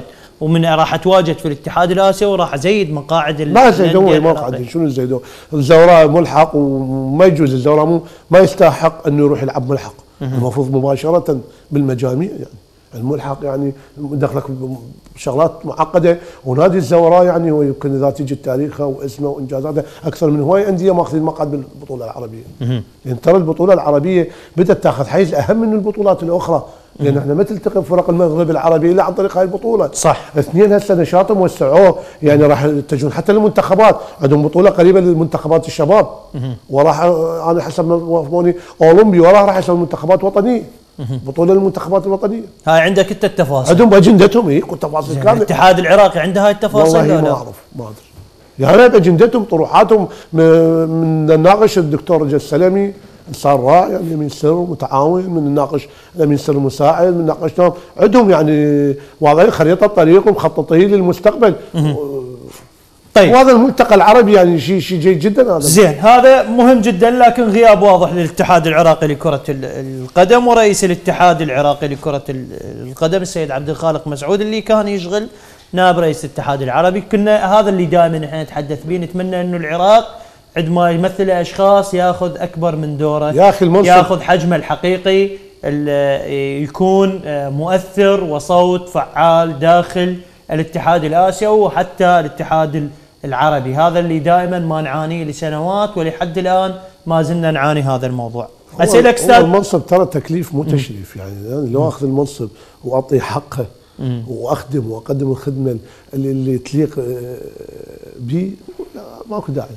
ومن راح اتواجد في الاتحاد الاسيوي وراح ازيد مقاعد ما زيدوه ما قاعدين شنو زيدوه؟ الزوراء ملحق وما يجوز الزوراء مو ما يستحق انه يروح يلعب ملحق، المفروض مباشره بالمجاميع يعني. الملحق يعني دخلك بشغلات معقده، ونادي الزوراء يعني هو يمكن اذا تيجي تاريخه واسمه وانجازاته اكثر من هواي انديه ماخذين مقعد بالبطوله العربيه. لان ترى البطوله العربيه بدات تاخذ حيز اهم من البطولات الاخرى، لان احنا ما تلتقي فرق المغرب العربي الا عن طريق هاي البطوله. صح. اثنين هسه نشاطهم وسعوه، يعني راح يتجهون حتى للمنتخبات، عندهم بطوله قريبه للمنتخبات الشباب. وراح انا حسب ما وافقوني اولمبي، وراح راح يسوي منتخبات وطنيه. بطوله للمنتخبات الوطنيه. هاي عندك انت التفاصيل. عندهم اجندتهم اي تفاصيل كامله. الاتحاد العراقي عنده هاي التفاصيل؟ والله ما اعرف ما ادري. يعني اجندتهم طروحاتهم من الناقش الدكتور رجل السلمي صار رائع يعني من سر متعاون، من الناقش من سر مساعد، من ناقشتهم عندهم يعني واضعين خريطه طريق ومخططين للمستقبل. طيب وهذا الملتقى العربي يعني شيء شيء جيد جدا. هذا زين، هذا مهم جدا، لكن غياب واضح للاتحاد العراقي لكرة القدم ورئيس الاتحاد العراقي لكرة القدم السيد عبد الخالق مسعود اللي كان يشغل نائب رئيس الاتحاد العربي. كنا هذا اللي دائما احنا نتحدث به، نتمنى انه العراق عندما يمثل اشخاص ياخذ اكبر من دوره، يا اخي المنصب ياخذ حجمه الحقيقي، يكون مؤثر وصوت فعال داخل الاتحاد الاسيوي وحتى الاتحاد العربي. هذا اللي دائما ما نعانيه لسنوات، ولحد الان ما زلنا نعاني هذا الموضوع. اسالك استاذ، المنصب ترى تكليف مو تشريف، يعني لو اخذ المنصب واعطي حقه واخدم واقدم الخدمه اللي, اللي تليق بي، ماكو داعي.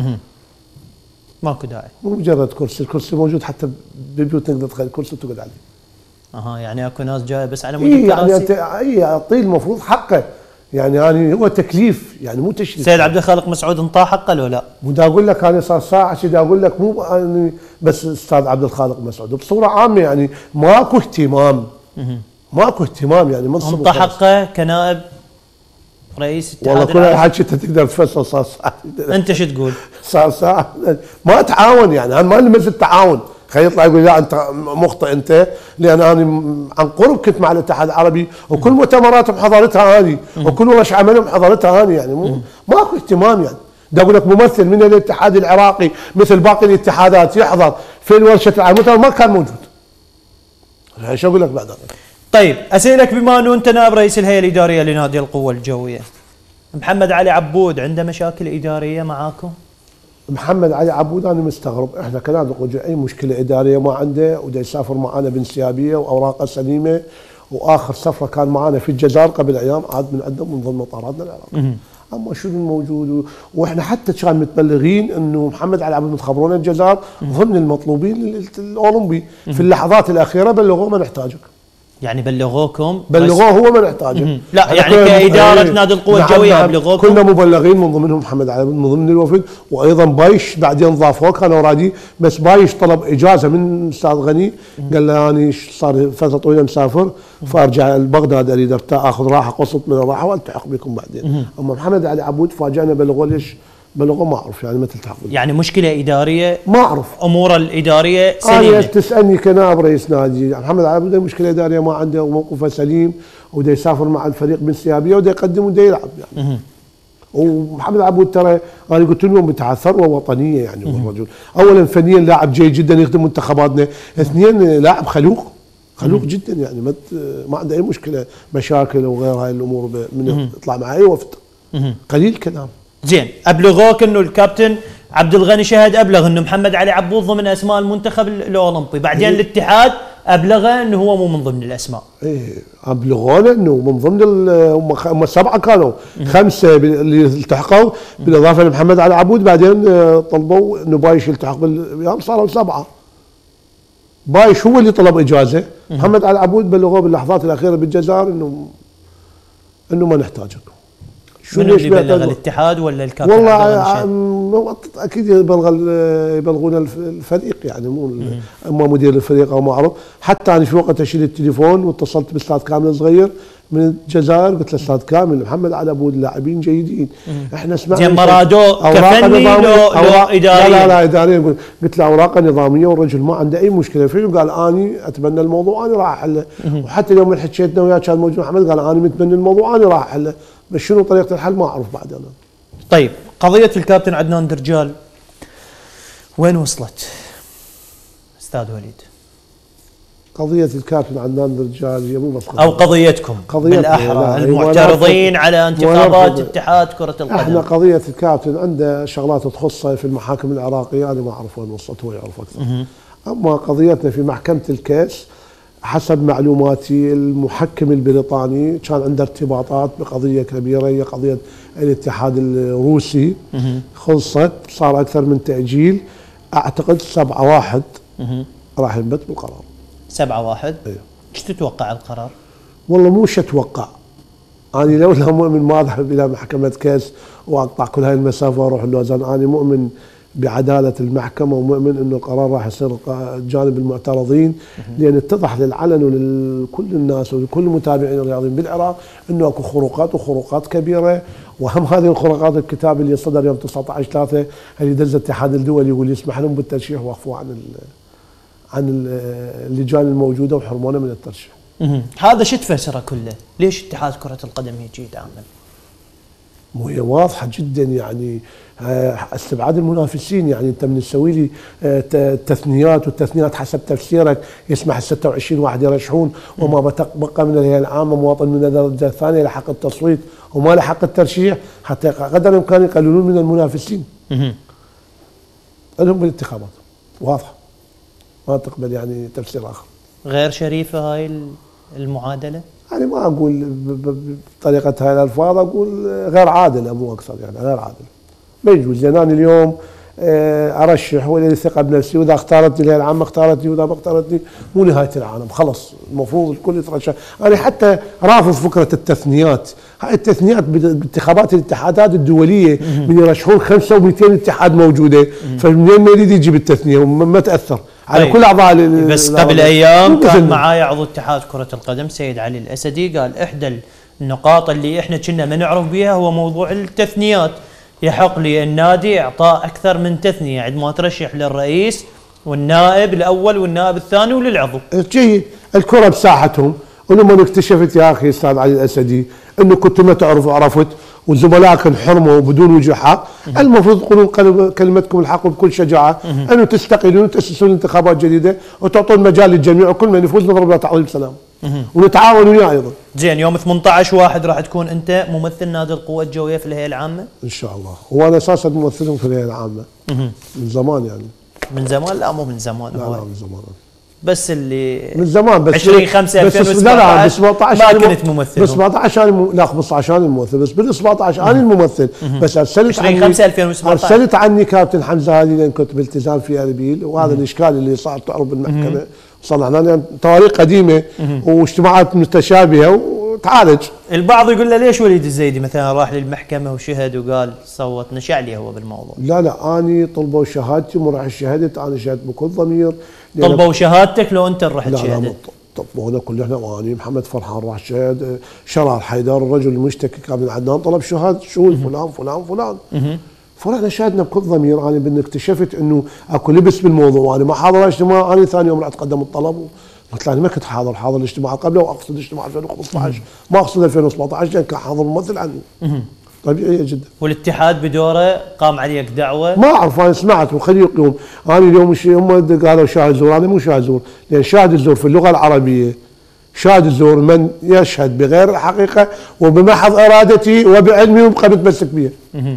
ماكو داعي، مو مجرد كرسي، الكرسي موجود حتى ببيوت تقدر تخلي كرسي وتقعد عليه. اها يعني اكو ناس جايه بس على مود إيه يعني اي اعطيه المفروض حقه، يعني يعني هو تكليف يعني مو تشريف. سيد عبد الخالق مسعود انطاه حقه لو لا؟ مو دا اقول لك انا صار ساعه شي دا اقول لك مو يعني بس استاذ عبد الخالق مسعود بصوره عامه يعني ماكو اهتمام. ماكو اهتمام يعني منصب انطى حقه كنائب رئيس اتحاد والله كل الحكي انت تقدر تفسر. صار ساعه انت شو تقول؟ صار ساعه ما تعاون، يعني انا ما لمس التعاون. خلي يطلع يقول لا انت مخطئ انت، لان انا عن قرب كنت مع الاتحاد العربي وكل مؤتمراتهم حضرتها هاني وكل ورش عملهم حضرتها هاني، يعني مو ماكو اهتمام. يعني دا اقول لك ممثل من الاتحاد العراقي مثل باقي الاتحادات يحضر في الورشه العمل ما كان موجود. شو اقول لك بعد هذا؟ طيب اسالك، بما انه انت نائب رئيس الهيئه الاداريه لنادي القوه الجويه، محمد علي عبود عنده مشاكل اداريه معاكم؟ محمد علي عبود انا مستغرب، احنا كنادي القوه اي مشكله اداريه ما عنده، ودا يسافر معنا بانسيابيه واوراقه سليمه، واخر سفره كان معنا في الجزائر قبل ايام عاد من عندهم من ضمن مطاراتنا العراقيه. اما شنو الموجود، واحنا حتى كان متبلغين انه محمد علي عبود متخبرونا الجزائر ضمن المطلوبين الاولمبي، في اللحظات الاخيره بلغوه ما نحتاجك. يعني بلغوكم؟ بلغوه هو ما نحتاجه. لا يعني كاداره ايه نادي القوه الجويه نعم بلغوكم؟ كنا مبلغين من ضمنهم محمد علي من ضمن الوفد، وايضا بايش بعدين ضافوه كانوا رادي، بس بايش طلب اجازه من استاذ غني قال له انا صار فتره طويله مسافر فارجع لبغداد اريد اخذ راحه قسط من الراحه والتحق بكم بعدين. اما محمد علي عبود فاجانا بلغوه ليش؟ بلغوه ما اعرف يعني ما تلتحق بي. يعني مشكله اداريه ما اعرف، اموره الاداريه سليمه. انا تسالني كنائب رئيس نادي محمد علي عبود مشكله اداريه ما عنده وموقفه سليم، ودا يسافر مع الفريق بانسيابيه ودا يقدم ودا يلعب يعني. ومحمد عبود ترى انا قلت لهم بتاع ثروه وطنيه يعني الرجل، اولا فنيا لاعب جيد جدا يخدم منتخباتنا، اثنين لاعب خلوق خلوق جدا يعني ما ما عنده اي مشكله مشاكل وغير هاي الامور من يطلع مع اي وفد. قليل كلام. زين، ابلغوك انه الكابتن عبد الغني شهد ابلغ انه محمد علي عبود ضمن اسماء المنتخب الاولمبي، بعدين إيه؟ الاتحاد ابلغه انه هو مو من ضمن الاسماء. ايه ابلغونا انه من ضمن هم سبعه كانوا، خمسه اللي التحقوا بالاضافه لمحمد علي عبود، بعدين طلبوا انه بايش يلتحق باليوم صاروا سبعه. بايش هو اللي طلب اجازه، محمد علي عبود بلغوه باللحظات الاخيره بالجزائر انه انه ما نحتاجك. شو اللي بلغ الاتحاد ولا الكابتن؟ والله اكيد يبلغ يبلغون الفريق يعني مو اما مدير الفريق او ما اعرف. حتى انا في وقت اشيل التليفون واتصلت بالاستاذ كامل صغير من الجزائر قلت له استاذ كامل محمد علي ابود اللاعبين جيدين. احنا سمعنا زين مرادو كفني لو لو اداريا؟ لا لا اداريا. قلت له اوراقه نظاميه والرجل ما عنده اي مشكله فيه، وقال اني اتبنى الموضوع انا راح احله. وحتى اليوم اللي حكيتنا وياه كان موجود محمد قال انا متبني الموضوع انا راح احله، بس شنو طريقه الحل ما اعرف بعد انا. طيب قضيه الكابتن عدنان درجال وين وصلت استاذ وليد؟ قضية الكابتن عدنان درجال هي مو بس او قضيتكم بالاحرى المعترضين على انتخابات اتحاد كرة القدم. احنا قضية الكابتن عنده شغلات تخصه في المحاكم العراقية انا ما اعرف وين وصلت، هو يعرف اكثر. اما قضيتنا في محكمة الكيس حسب معلوماتي المحكم البريطاني كان عنده ارتباطات بقضية كبيرة هي قضية الاتحاد الروسي، خلصت صار اكثر من تأجيل، اعتقد سبعة واحد راح ينبت بالقرار. سبعة واحد؟ ايوه. ايش تتوقع القرار؟ والله مو شو اتوقع. انا لولا مؤمن ما اذهب الى محكمة كيس واقطع كل هاي المسافة واروح اللوزان، انا مؤمن بعدالة المحكمة ومؤمن انه القرار راح يصير جانب المعترضين، لان اتضح للعلن ولكل الناس ولكل المتابعين الرياضيين بالعراق انه اكو خروقات وخروقات كبيرة، واهم هذه الخروقات الكتاب اللي صدر يوم تسعة عشر ثلاثة اللي دز الاتحاد الدولي يقول يسمح لهم بالترشيح وقفوا عن عن اللجان الموجوده وحرمونا من الترشيح. هذا شو تفسره كله؟ ليش اتحاد كره القدم يجي يتعامل؟ مو هي واضحه جدا يعني استبعاد المنافسين، يعني انت من تسوي لي تثنيات والتثنيات حسب تفسيرك يسمح ال ستة وعشرين واحد يرشحون وما بقى من الهيئه العامه مواطن من الدرجه الثانيه لحق التصويت وما لحق الترشيح حتى قدر الامكان يقللون من المنافسين. لهم بالانتخابات واضحه. ما تقبل يعني تفسير اخر. غير شريفه هاي المعادله؟ يعني ما اقول بطريقه هاي الالفاظ، اقول غير عادله مو اكثر، يعني غير عادله. ما يجوز، لان انا اليوم ارشح ولي ثقه بنفسي، واذا اختارتني الهيئه العامه اختارتني واذا ما اختارتني مو نهايه العالم، خلص المفروض الكل يترشح. انا حتى رافض فكره التثنيات، هاي التثنيات بانتخابات الاتحادات الدوليه من يرشحون خمسة ومئتين اتحاد موجوده، فمنين ما يريد يجيب التثنيه وما تاثر على طيب. كل اعضاء. بس قبل ايام كان معايا عضو اتحاد كره القدم سيد علي الاسدي قال احدى النقاط اللي احنا كنا ما نعرف بها هو موضوع التثنيات، يحق لي النادي اعطاء اكثر من تثنيه عندما ترشح للرئيس والنائب الاول والنائب الثاني وللعضو. جيد، الكره بساحتهم، ولما اكتشفت يا اخي استاذ علي الاسدي انه كنت ما تعرف عرفت وزملائك انحرموا بدون وجه حق، المفروض تقولون كلمتكم الحق بكل شجاعه انه تستقيلون وتاسسون انتخابات جديده وتعطون مجال للجميع وكل من يفوز نضرب له تعظيم سلام ونتعاون وياه ايضا. زين، يوم ثمانية عشر واحد راح تكون انت ممثل نادي القوى الجويه في الهيئه العامه؟ ان شاء الله، وانا اساسا ممثلهم في الهيئه العامه من زمان يعني. من زمان؟ لا مو من زمان، لا هو لا من زمان بس اللي من زمان، بس عشرين خمسة ألفين وسبعة عشر ما كنت ممثل. بس سبعة عشر انا م... لا خمسة عشر انا الممثل، بس بال سبعة عشر انا الممثل. بس ارسلت عشرين خمسة ألفين وسبعة عشر ارسلت عني كابتن حمزه هذه لان كنت بالتزام في اربيل، وهذا الاشكال اللي صار تعرض بالمحكمه صنعنا يعني تواريخ قديمه واجتماعات متشابهه وتعالج. البعض يقول له ليش وليد الزيدي مثلا راح للمحكمه وشهد وقال صوتنا، شو عليه هو بالموضوع؟ لا لا اني طلبوا شهادتي وما راح شهدت، انا شهدت بكل ضمير. طلبوا شهادتك لو انت رحت شهدت؟ لا لا طلبونا كلنا، واني محمد فرحان راح شهد، شرار حيدر الرجل المشتكي كابتن عدنان طلب شهاده شهود فلان فلان فلان. فرحنا شهدنا بكل ضمير. انا بان اكتشفت انه اكو لبس بالموضوع وانا ما حاضر اجتماع، انا ثاني يوم رحت قدم الطلب قلت له انا ما كنت حاضر، حاضر الاجتماع قبله واقصد اجتماع ألفين وخمسة عشر ما اقصد ألفين وسبعة عشر لان كان حاضر ممثل عني. طبيعيه جدا. والاتحاد بدوره قام عليك دعوه؟ ما اعرف، انا سمعت وخليه يقوم. انا اليوم هم قالوا شاهد زور، انا مو شاهد زور، لان شاهد الزور في اللغه العربيه شاهد الزور من يشهد بغير الحقيقه وبمحض ارادتي وبعلمي وبقى متمسك بها.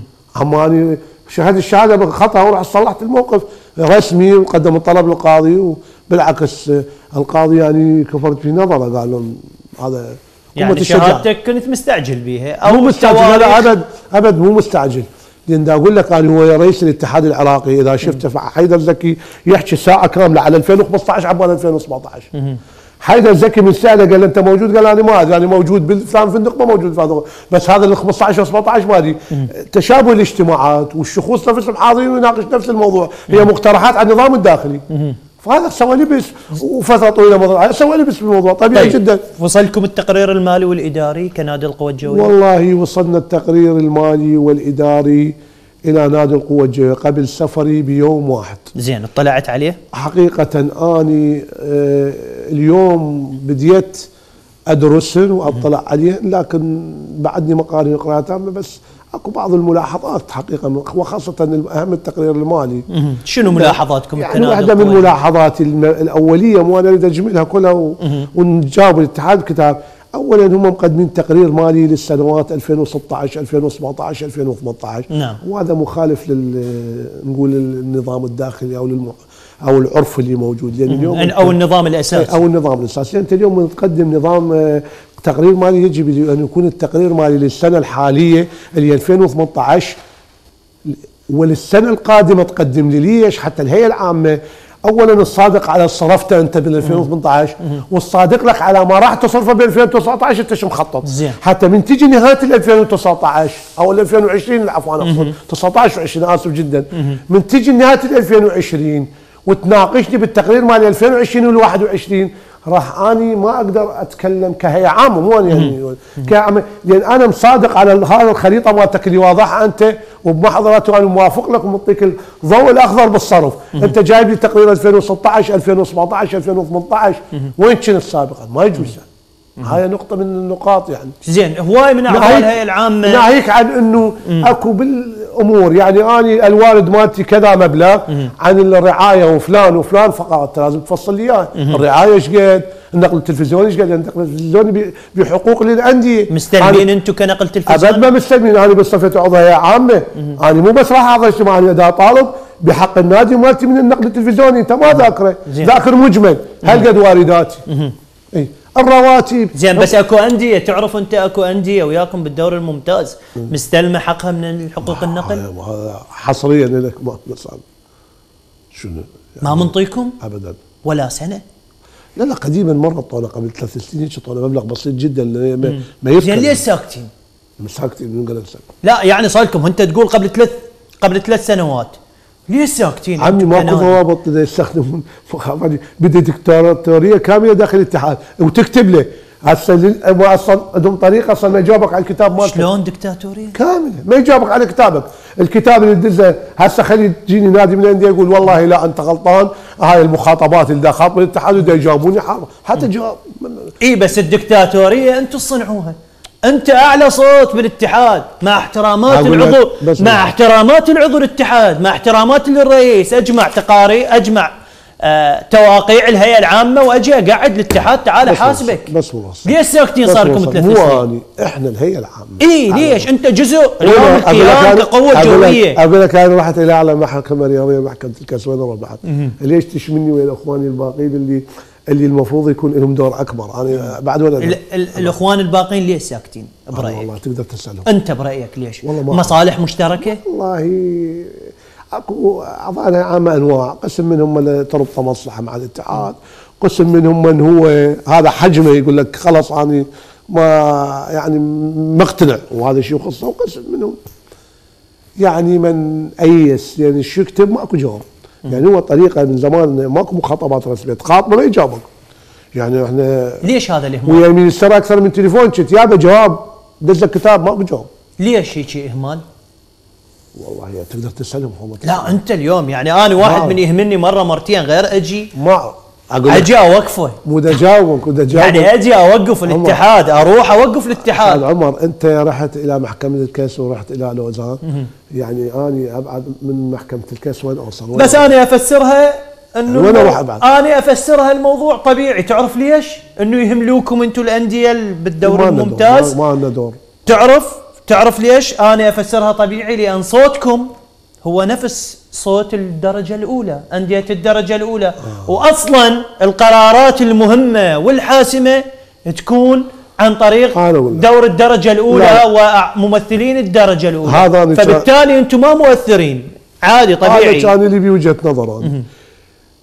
اما انا شهد الشهاده خطا ورحت صلحت الموقف رسمي وقدم الطلب للقاضي، وبالعكس القاضي يعني كفرت في نظره قال لهم هذا يعني شهادتك كنت مستعجل بيها او مو مستعجل؟ لا ابد ابد مو مستعجل، لان دا اقول لك انا هو رئيس الاتحاد العراقي اذا شفته حيدر زكي يحكي ساعه كامله على ألفين وخمسة عشر عبال ألفين وسبعة عشر. حيدر زكي من ساله قال انت موجود؟ قال انا ما ادري، انا موجود بالفلان فندق ما موجود فندق، بس هذا ال خمسة عشر و17 ما ادري. تشابه الاجتماعات والشخوص نفسهم حاضرين ويناقش نفس الموضوع، هي مقترحات على النظام الداخلي. فهذا سوى لبس وفتره طويله مضى سوى لبس بالموضوع طبيعي طيب. جدا. وصلكم التقرير المالي والاداري كنادي القوى الجويه؟ والله وصلنا التقرير المالي والاداري الى نادي القوى الجويه قبل سفري بيوم واحد. زين اطلعت عليه؟ حقيقه اني آه اليوم بديت ادرسهن واطلع عليهن، لكن بعدني مقارنه قراءه تامه، بس اكو بعض الملاحظات حقيقه وخاصه اهم التقرير المالي. شنو ملاحظاتكم؟ يعني واحده من ملاحظاتي الاوليه مو انا اريد اجملها كلها ونجاوب الاتحاد الكتاب. اولا هم مقدمين تقرير مالي للسنوات ألفين وستة عشر ألفين وسبعة عشر ألفين وثمانية عشر، نعم، وهذا مخالف لل نقول النظام الداخلي او للم... او العرف اللي موجود، لان اليوم او النظام الاساسي او النظام الاساسي انت اليوم تقدم نظام تقرير مالي، يجب ان يكون التقرير مالي للسنه الحاليه اللي ألفين وثمانية عشر وللسنه القادمه تقدم لي. ليش؟ حتى الهيئه العامه اولا الصادق على صرفته انت بال ألفين وثمانية عشر، والصادق لك على ما راح تصرفه ب ألفين وتسعة عشر انت شو مخطط. زين. حتى من تجي نهايه ال ألفين وتسعة عشر او ال ألفين وعشرين عفوا انا اقصد تسعة عشر و20 اسف جدا، من تجي نهايه ال ألفين وعشرين وتناقشني بالتقرير مال ألفين وعشرين وال واحد وعشرين، راح اني ما اقدر اتكلم كهيئه عامه مو يعني كهيئه، لان انا مصادق على هذا الخريطه مالتك اللي واضحه انت وبمحضرته انا موافق لك ومعطيك الضوء الاخضر بالصرف. انت جايب لي تقرير ألفين وستة عشر ألفين وسبعة عشر ألفين وثمانية عشر وين كنت سابقا؟ ما يجوز. هاي نقطة من النقاط يعني. زين هواي من اعضاء الهيئة العامة ناهيك عن انه مم. اكو بالامور يعني اني الوالد مالتي كذا مبلغ مم. عن الرعاية وفلان وفلان فقط لازم تفصل لي اياه، الرعاية ايش قد؟ النقل التلفزيوني ايش قد؟ النقل التلفزيوني بحقوق للاندية. مستلمين انتم كنقل تلفزيوني؟ ابد ما مستلمين، انا بصفتي عضو هيئة عامة، انا مو بس راح اعضو اجتماعي، انا دا طالب بحق النادي مالتي من النقل التلفزيوني، انت ما ذاكره، ذاكر مجمل، هل قد وارداتي؟ اي الرواتب. زين بس اكو انديه تعرف انت اكو انديه وياكم بالدوري الممتاز مستلمه حقها من حقوق النقل؟ هذا حصريا لك ما مثلا شنو يعني ما منطيكم؟ ابدا ولا سنه؟ لا لا قديما مره طونا قبل ثلاث سنين طونا مبلغ بسيط جدا ما, ما يذكر. زين ليش ساكتين؟ مش ساكتين من قبل سنه. لا يعني صار لكم انت تقول قبل ثلاث قبل ثلاث سنوات ليش ساكتين؟ عمي ماكو ضوابط اذا يستخدمون بدي دكتوراه كامله داخل الاتحاد وتكتب له هسه اصلا عندهم طريقه اصلا ما يجاوبك على الكتاب مالك. شلون دكتاتوريه؟ كامله ما يجاوبك على كتابك، الكتاب اللي تدزه هسه خلي تجيني نادي من الانديه يقول والله لا انت غلطان، هاي المخاطبات اللي دا خاطب الاتحاد ودا يجاوبوني حتى جواب. اي بس الدكتاتوريه انتم تصنعوها، انت اعلى صوت بالاتحاد مع احترامات العضو مع احترامات العضو الاتحاد مع احترامات للرئيس، اجمع تقارير اجمع آه تواقيع الهيئه العامه واجي اقعد الاتحاد تعال حاسبك. بس والله ليش ساكتين صار لكم ثلاث سنين؟ مو اني احنا الهيئه العامه. اي ليش؟ انت جزء اليوم الكيان كقوه جويه. اقول لك انا رحت الى اعلى محكمه رياضيه محكمه الكاس وين اروح بعد؟ ليش تشمني ويا اخواني الباقيين اللي اللي المفروض يكون لهم دور اكبر؟ انا بعد ولا ال ال الاخوان الباقيين ليش ساكتين برايك؟ والله تقدر تسالهم انت برايك ليش؟ والله مصالح مشتركه؟ والله اكو اعضاء عامه انواع، قسم منهم من تربط مصلحه مع الاتحاد، قسم منهم من هو هذا حجمه يقول لك خلاص انا ما يعني مقتنع وهذا شيء يخصه، وقسم منهم يعني من ايس يعني الشو يكتب ماكو جواب. يعني هو طريقه من زمان ماكو مخاطبات رسميه، تخاطبه ما يجاوبك. يعني احنا ليش هذا الاهمال؟ ويا من يشترى اكثر من تليفون كنت يابا جواب دز لك كتاب ماكو جواب. ليش هيك اهمال؟ والله يا تقدر تسالهم هم. لا انت اليوم يعني انا واحد من يهمني مره مرتين غير اجي ما اقول اجي اوقفه مو دا جاوبك ودا جاوبك يعني اجي اوقف الاتحاد اروح اوقف الاتحاد. عمر انت رحت الى محكمه الكاس ورحت الى الوزاره يعني اني ابعد من محكمه الكاس وين اوصل؟ وين بس انا افسرها انه وين اروح ابعد؟ انا افسرها الموضوع طبيعي، تعرف ليش؟ انه يهملوكم انتم الانديه بالدوري الممتاز ما لنا دور. تعرف تعرف ليش انا افسرها طبيعي؟ لان صوتكم هو نفس صوت الدرجه الاولى، انديه الدرجه الاولى. آه. واصلا القرارات المهمه والحاسمه تكون عن طريق دور الدرجه الاولى لا. وممثلين الدرجه الاولى، فبالتالي انتم ما مؤثرين عادي طبيعي. هذا كان اللي بوجهه نظر.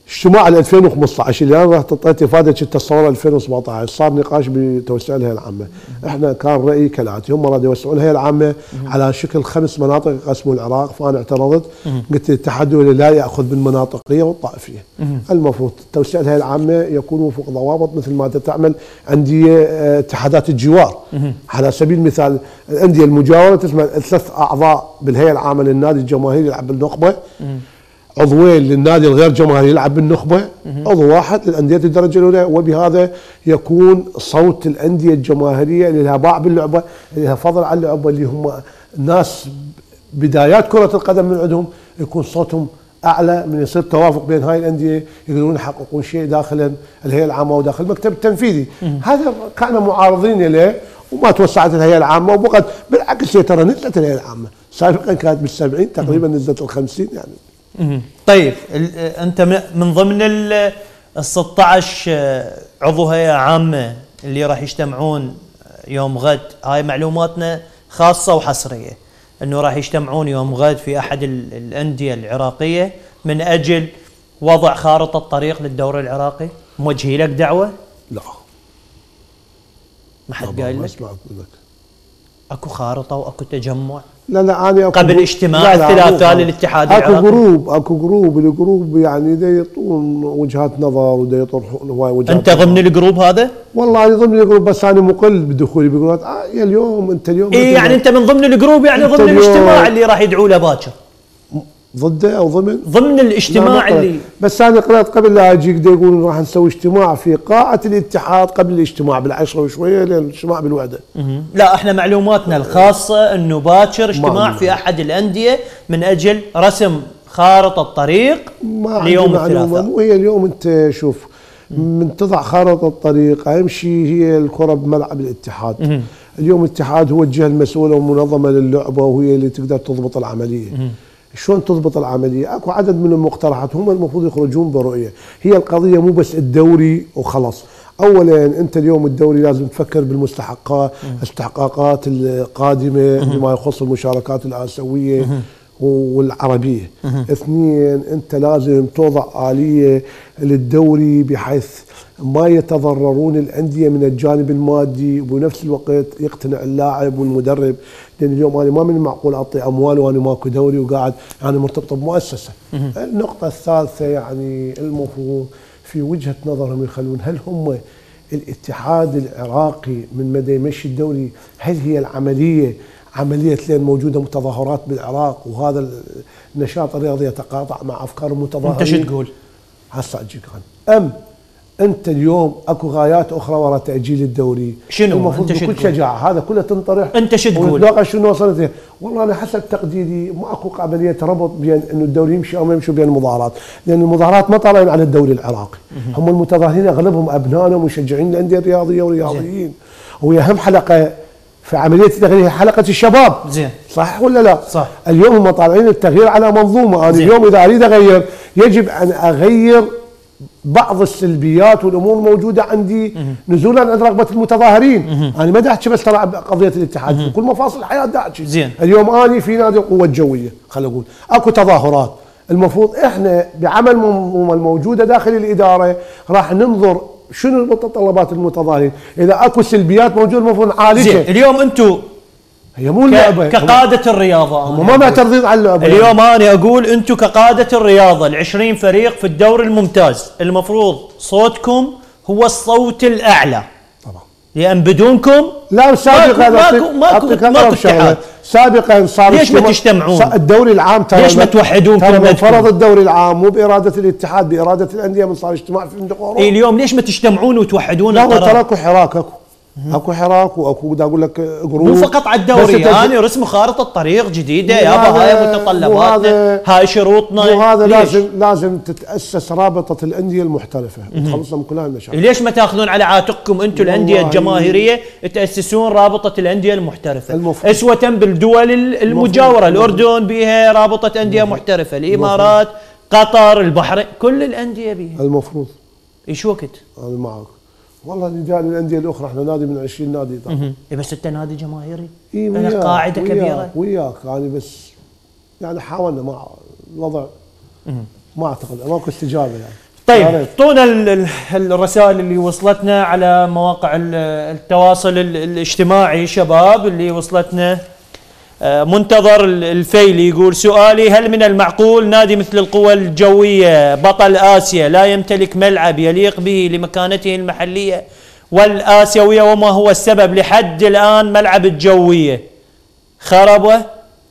اجتماع ألفين وخمسة عشر اللي انا رحت اعطيت افاده كنت اتصور ألفين وسبعة عشر صار نقاش بتوسيع الهيئه العامه. احنا كان رايي كالاتي، هم رادوا يوسعون الهيئه العامه على شكل خمس مناطق يقسموا العراق، فانا اعترضت قلت الاتحاد الدولي لا ياخذ بالمناطقيه والطائفيه. المفروض توسيع الهيئه العامه يكون وفق ضوابط مثل ما تعمل انديه اتحادات الجوار. على سبيل المثال الانديه المجاوره تسمى ثلاث اعضاء بالهيئه العامه للنادي الجماهيري يلعب بالنخبه، عضوين للنادي الغير جماهيري يلعب بالنخبه، عضو واحد للانديه الدرجه الاولى، وبهذا يكون صوت الانديه الجماهيريه اللي لها باع باللعبه، اللي لها فضل على اللعبه، اللي هم ناس بدايات كره القدم من عندهم، يكون صوتهم اعلى من يصير توافق بين هاي الانديه يقدرون يحققون شيء داخل الهيئه العامه وداخل المكتب التنفيذي. هذا كانوا معارضين له وما توسعت الهيئه العامه، وبقت بالعكس ترى نزلت الهيئه العامه، سابقا كانت بالسبعين تقريبا نزلت الخمسين يعني. طيب انت من ضمن ال ستة عشر عضو هيئه عامه اللي راح يجتمعون يوم غد، هاي معلوماتنا خاصه وحصريه انه راح يجتمعون يوم غد في احد الانديه العراقيه من اجل وضع خارطه طريق للدوري العراقي. موجهي لك دعوه؟ لا ما حد قايل لك؟ اكو خارطه واكو تجمع؟ لا لا انا قبل اجتماع الثلاثاء للاتحاد العراقي اكو جروب اكو جروب الجروب يعني دا يعطون وجهات نظر ودا يطرحون هواي وجهات. انت ضمن الجروب هذا؟ والله انا ضمن الجروب بس انا مقل بدخولي بجروبات. آه يا اليوم انت اليوم اي يعني انت من ضمن الجروب، يعني ضمن الاجتماع اللي راح يدعوا له باكر. ضده او ضمن؟ ضمن الاجتماع اللي بس انا قرأت قبل لا اجيك دا يقولون راح نسوي اجتماع في قاعة الاتحاد قبل الاجتماع بالعشرة وشوية للاجتماع بالوحدة. لا احنا معلوماتنا الخاصة انه باكر اجتماع في احد الاندية من اجل رسم خارطة الطريق ليوم الثلاثاء. وهي اليوم انت شوف من تضع خارطة الطريق اهم شيء هي الكرة بملعب الاتحاد. مم. اليوم الاتحاد هو الجهة المسؤولة والمنظمة للعبة وهي اللي تقدر تضبط العملية. مم. شلون تضبط العمليه؟ اكو عدد من المقترحات هم المفروض يخرجون برؤيه، هي القضيه مو بس الدوري وخلاص، اولا انت اليوم الدوري لازم تفكر بالمستحقات الاستحقاقات القادمه بما يخص المشاركات الاسيويه والعربيه. اثنين انت لازم توضع اليه للدوري بحيث ما يتضررون الانديه من الجانب المادي وبنفس الوقت يقتنع اللاعب والمدرب، لان اليوم انا ما من المعقول اعطي اموال وانا ماكو دوري وقاعد يعني مرتبط بمؤسسه. النقطه الثالثه يعني المفروض في وجهه نظرهم يخلون هل هم الاتحاد العراقي من مدى يمشي الدوري، هل هي العمليه عمليه لين موجوده متظاهرات بالعراق وهذا النشاط الرياضي يتقاطع مع افكار المتظاهرين؟ انت شو تقول؟ هسه اجيك انا. ام انت اليوم اكو غايات اخرى وراء تاجيل الدوري؟ شنو المفروض بكل شجاعه هذا كله تنطرح. انت شو تقول؟ ونتناقش شنو وصلت له. والله انا حسب تقديري ماكو قابليه ربط بين انه الدوري يمشي او ما يمشي بين المظاهرات، لان المظاهرات ما طالعين عن الدوري العراقي، هم المتظاهرين اغلبهم ابنائنا ومشجعين الانديه الرياضيه ورياضيين، وهي اهم حلقه في عمليه التغيير هي حلقه الشباب. زين صح ولا لا؟ صح. اليوم هم طالعين التغيير على منظومه، انا اليوم اذا اريد اغير يجب ان اغير بعض السلبيات والامور الموجوده عندي نزولا عن رغبه المتظاهرين. انا ما دا احكي بس ترى قضيه الاتحاد في كل مفاصل الحياه دا احكي. زين اليوم اني في نادي القوه الجويه خلينا نقول اكو تظاهرات، المفروض احنا بعمل المنظومه الموجوده داخل الاداره راح ننظر شنو متطلبات المتظاهرين، اذا اكو سلبيات موجوده المفروض نعالجها. اليوم انتم هي مو اللعبه كقاده الرياضه هم ما معترضين على اللعبه. اليوم انا اقول انتم كقاده الرياضه العشرين فريق في الدوري الممتاز المفروض صوتكم هو الصوت الاعلى طبعا، لان بدونكم لا سابقا ماكو ماكو ماكو اتحاد. سابقا صار ليش ما تجتمعون؟ الدوري العام ترى ليش ما توحدون كلمتكم؟ فرض الدوري العام مو باراده الاتحاد باراده الانديه من صار اجتماع في فندق اوروبا. إيه اليوم ليش ما تجتمعون وتوحدون لا القرار؟ ترى اكو حراك اكو اكو حراك واكو بدي اقول لك جروب مو فقط على الدوري، يعني رسم خارطه طريق جديده يابا، هاي متطلباتنا هاي شروطنا، وهذا لازم لازم تتاسس رابطه الانديه المحترفه وتخلصنا من كل هالمشاكل. ليش ما تاخذون على عاتقكم انتم الانديه الجماهيريه تاسسون رابطه الانديه المحترفه المفروض. اسوه بالدول المجاوره، الاردن بها رابطه انديه محترفه، الامارات، قطر، البحرين، كل الانديه بها المفروض. ايش وقت؟ انا معك والله نداء للانديه الاخرى، احنا نادي من عشرين نادي طبعا. اي بس انت نادي جماهيري. اي وياك قاعده وياك كبيره. وياك يعني بس يعني حاولنا مع الوضع ما اعتقد ماكو استجابه يعني. طيب اعطونا الرسائل اللي وصلتنا على مواقع التواصل الاجتماعي شباب اللي وصلتنا. منتظر الفيلي يقول سؤالي: هل من المعقول نادي مثل القوى الجوية بطل آسيا لا يمتلك ملعب يليق به لمكانته المحلية والآسيوية؟ وما هو السبب لحد الآن ملعب الجوية خربه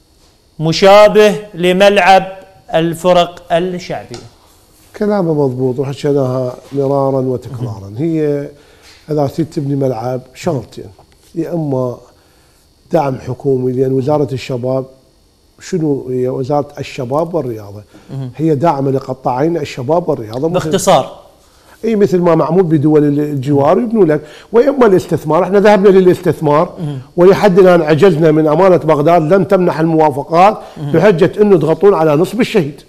مشابه لملعب الفرق الشعبية؟ كلامه مضبوط وحكيناها مرارا وتكرارا. هي اذا تريد تبني ملعب شغلتين: يا اما دعم حكومي، لان وزاره الشباب شنو هي؟ وزاره الشباب والرياضه، هي داعمه لقطاعين الشباب والرياضه باختصار. اي مثل ما معمول بدول الجوار يبنوا لك، واما الاستثمار. احنا ذهبنا للاستثمار ولحد الان عجزنا من امانه بغداد لم تمنح الموافقات بحجه انه يضغطون على نصب الشهيد.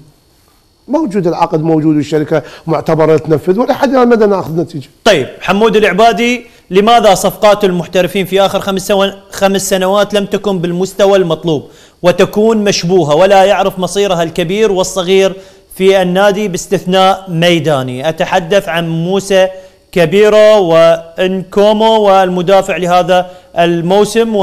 موجود العقد موجود والشركه معتبره تنفذ ولحد الان ما ناخذ نتيجه. طيب حمود العبادي، لماذا صفقات المحترفين في اخر خمس خمس سنوات لم تكن بالمستوى المطلوب وتكون مشبوهه ولا يعرف مصيرها الكبير والصغير في النادي باستثناء ميداني؟ اتحدث عن موسى كبيرو وانكومو والمدافع لهذا الموسم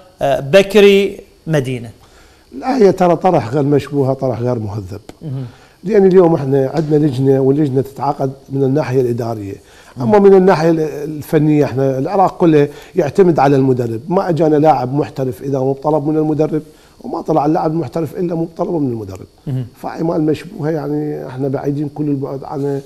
وبكري مدينه. لا، هي ترى طرح غير مشبوهه، طرح غير مهذب. لان اليوم احنا عندنا لجنه واللجنه تتعاقد من الناحيه الاداريه، اما من الناحيه الفنيه احنا العراق كله يعتمد على المدرب. ما اجانا لاعب محترف اذا مو طلب من المدرب، وما طلع اللاعب المحترف الا مو طلبه من المدرب. فاعمال مشبوهه يعني احنا بعيدين كل البعد عنه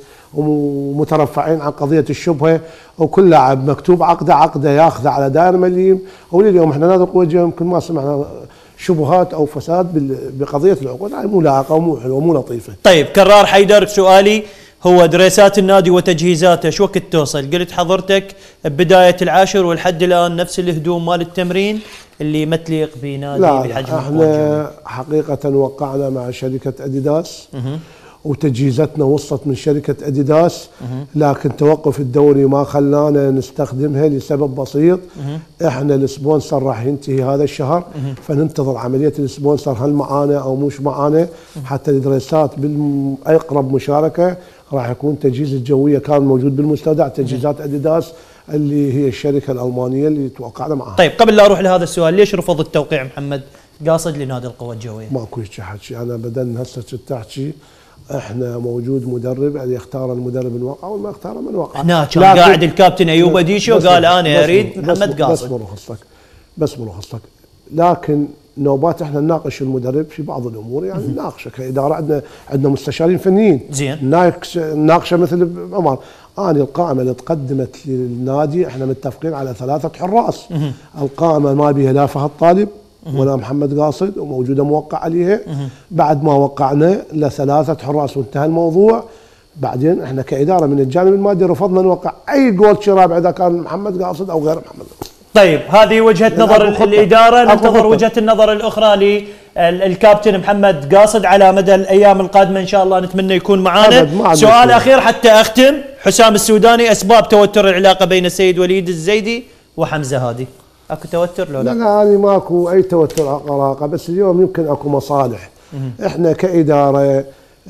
ومترفعين عن قضيه الشبهه، وكل لاعب مكتوب عقده عقده ياخذه على دائره مليم. ولليوم احنا نادي القوى الجويه يمكن ما سمعنا شبهات او فساد بقضيه العقود، يعني مو لايقه ومو حلوه ومو لطيفه. طيب كرار حيدر، سؤالي هو دريسات النادي وتجهيزاته شو وقت توصل؟ قلت حضرتك بدايه العاشر والحد الان نفس الهدوم مال التمرين اللي ما تليق بنادي بحجم. لا احنا حقيقه وقعنا مع شركه اديداس وتجهيزاتنا وصلت من شركه اديداس، لكن توقف الدوري ما خلانا نستخدمها لسبب بسيط. احنا السبونسر راح ينتهي هذا الشهر، فننتظر عمليه السبونسر هل معانا او مش معانا، حتى الدريسات بالاقرب مشاركه راح يكون تجهيز الجويه كان موجود بالمستودع، تجهيزات اديداس اللي هي الشركه الالمانيه اللي توقعنا معها. طيب قبل لا اروح لهذا السؤال، ليش رفض التوقيع محمد قاصد لنادي القوى الجويه؟ ماكو هيك حكي، انا بدل هسه كنت احكي احنا موجود مدرب اللي يختار المدرب الواقع وما اختاره من وقع. هناك كان قاعد الكابتن ايوب اديشو قال انا اريد محمد قاصد. بس ملخص بس ملخص لك، لكن نوبات احنا نناقش المدرب في بعض الامور، يعني نناقشه كاداره. عندنا عندنا مستشارين فنيين زين نناقشه مثل عمر. انا القائمه اللي تقدمت للنادي احنا متفقين على ثلاثه حراس. القائمه ما بها لا فهد طالب ولا محمد قاصد وموجوده موقع عليها. بعد ما وقعنا لثلاثه حراس وانتهى الموضوع. بعدين احنا كاداره من الجانب المادي رفضنا نوقع اي جول شراب اذا كان محمد قاصد او غير محمد قاصد. طيب هذه وجهه نظر الاداره، ننتظر وجهه النظر الاخرى للكابتن محمد قاصد على مدى الايام القادمه ان شاء الله، نتمنى يكون معنا. سؤال اخير حتى اختم، حسام السوداني، اسباب توتر العلاقه بين السيد وليد الزيدي وحمزه هادي، اكو توتر لو لا؟ لا لا انا ماكو اي توتر علاقه، بس اليوم يمكن اكو مصالح. احنا كاداره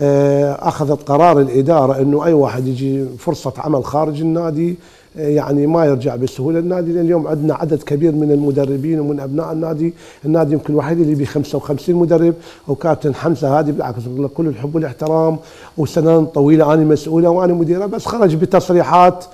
اخذت قرار الاداره انه اي واحد يجي فرصه عمل خارج النادي يعني ما يرجع بسهوله النادي، لان اليوم عندنا عدد كبير من المدربين ومن ابناء النادي، النادي يمكن الوحيد اللي بيه خمسة وخمسين مدرب، وكابتن حمزه هادي بالعكس كل الحب والاحترام وسنوات طويله انا مسؤوله وانا مديره، بس خرج بتصريحات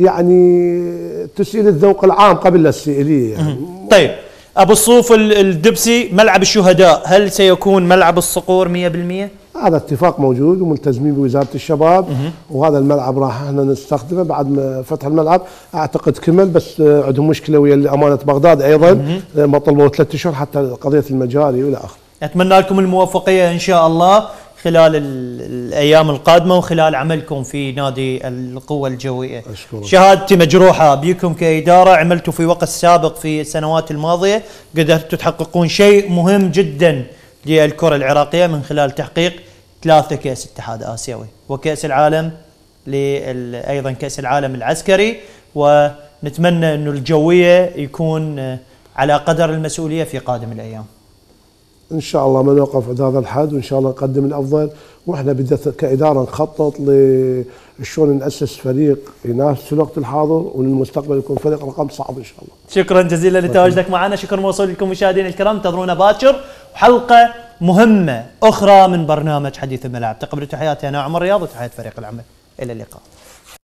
يعني تسيء الذوق العام قبل السئليه يعني. طيب ابو الصوف الدبسي، ملعب الشهداء هل سيكون ملعب الصقور مئة بالمئة؟ هذا اتفاق موجود وملتزمين بوزاره الشباب، وهذا الملعب راح احنا نستخدمه بعد ما فتح الملعب. اعتقد كمل، بس عندهم مشكله ويا امانه بغداد ايضا ما طلبوا ثلاث اشهر حتى قضيه المجاري والى اخره. اتمنى لكم الموفقيه ان شاء الله خلال الايام القادمه وخلال عملكم في نادي القوى الجويه. أشكرك. شهادتي مجروحه بكم كاداره، عملتوا في وقت سابق في السنوات الماضيه، قدرتوا تحققون شيء مهم جدا للكره العراقيه من خلال تحقيق ثلاثه كاس اتحاد اسيوي وكاس العالم ايضا كاس العالم العسكري، ونتمنى انه الجويه يكون على قدر المسؤوليه في قادم الايام. ان شاء الله ما نوقف عند هذا الحد، وان شاء الله نقدم الافضل، واحنا بدنا كاداره نخطط لشلون ناسس فريق ينافس في الوقت الحاضر، وللمستقبل يكون فريق رقم صعب ان شاء الله. شكرا جزيلا لتواجدك معنا، شكر موصول لكم مشاهدينا الكرام، انتظرونا باكر وحلقه مهمه اخرى من برنامج حديث الملاعب. تقبلوا تحياتي انا عمر رياض وتحيات فريق العمل، الى اللقاء.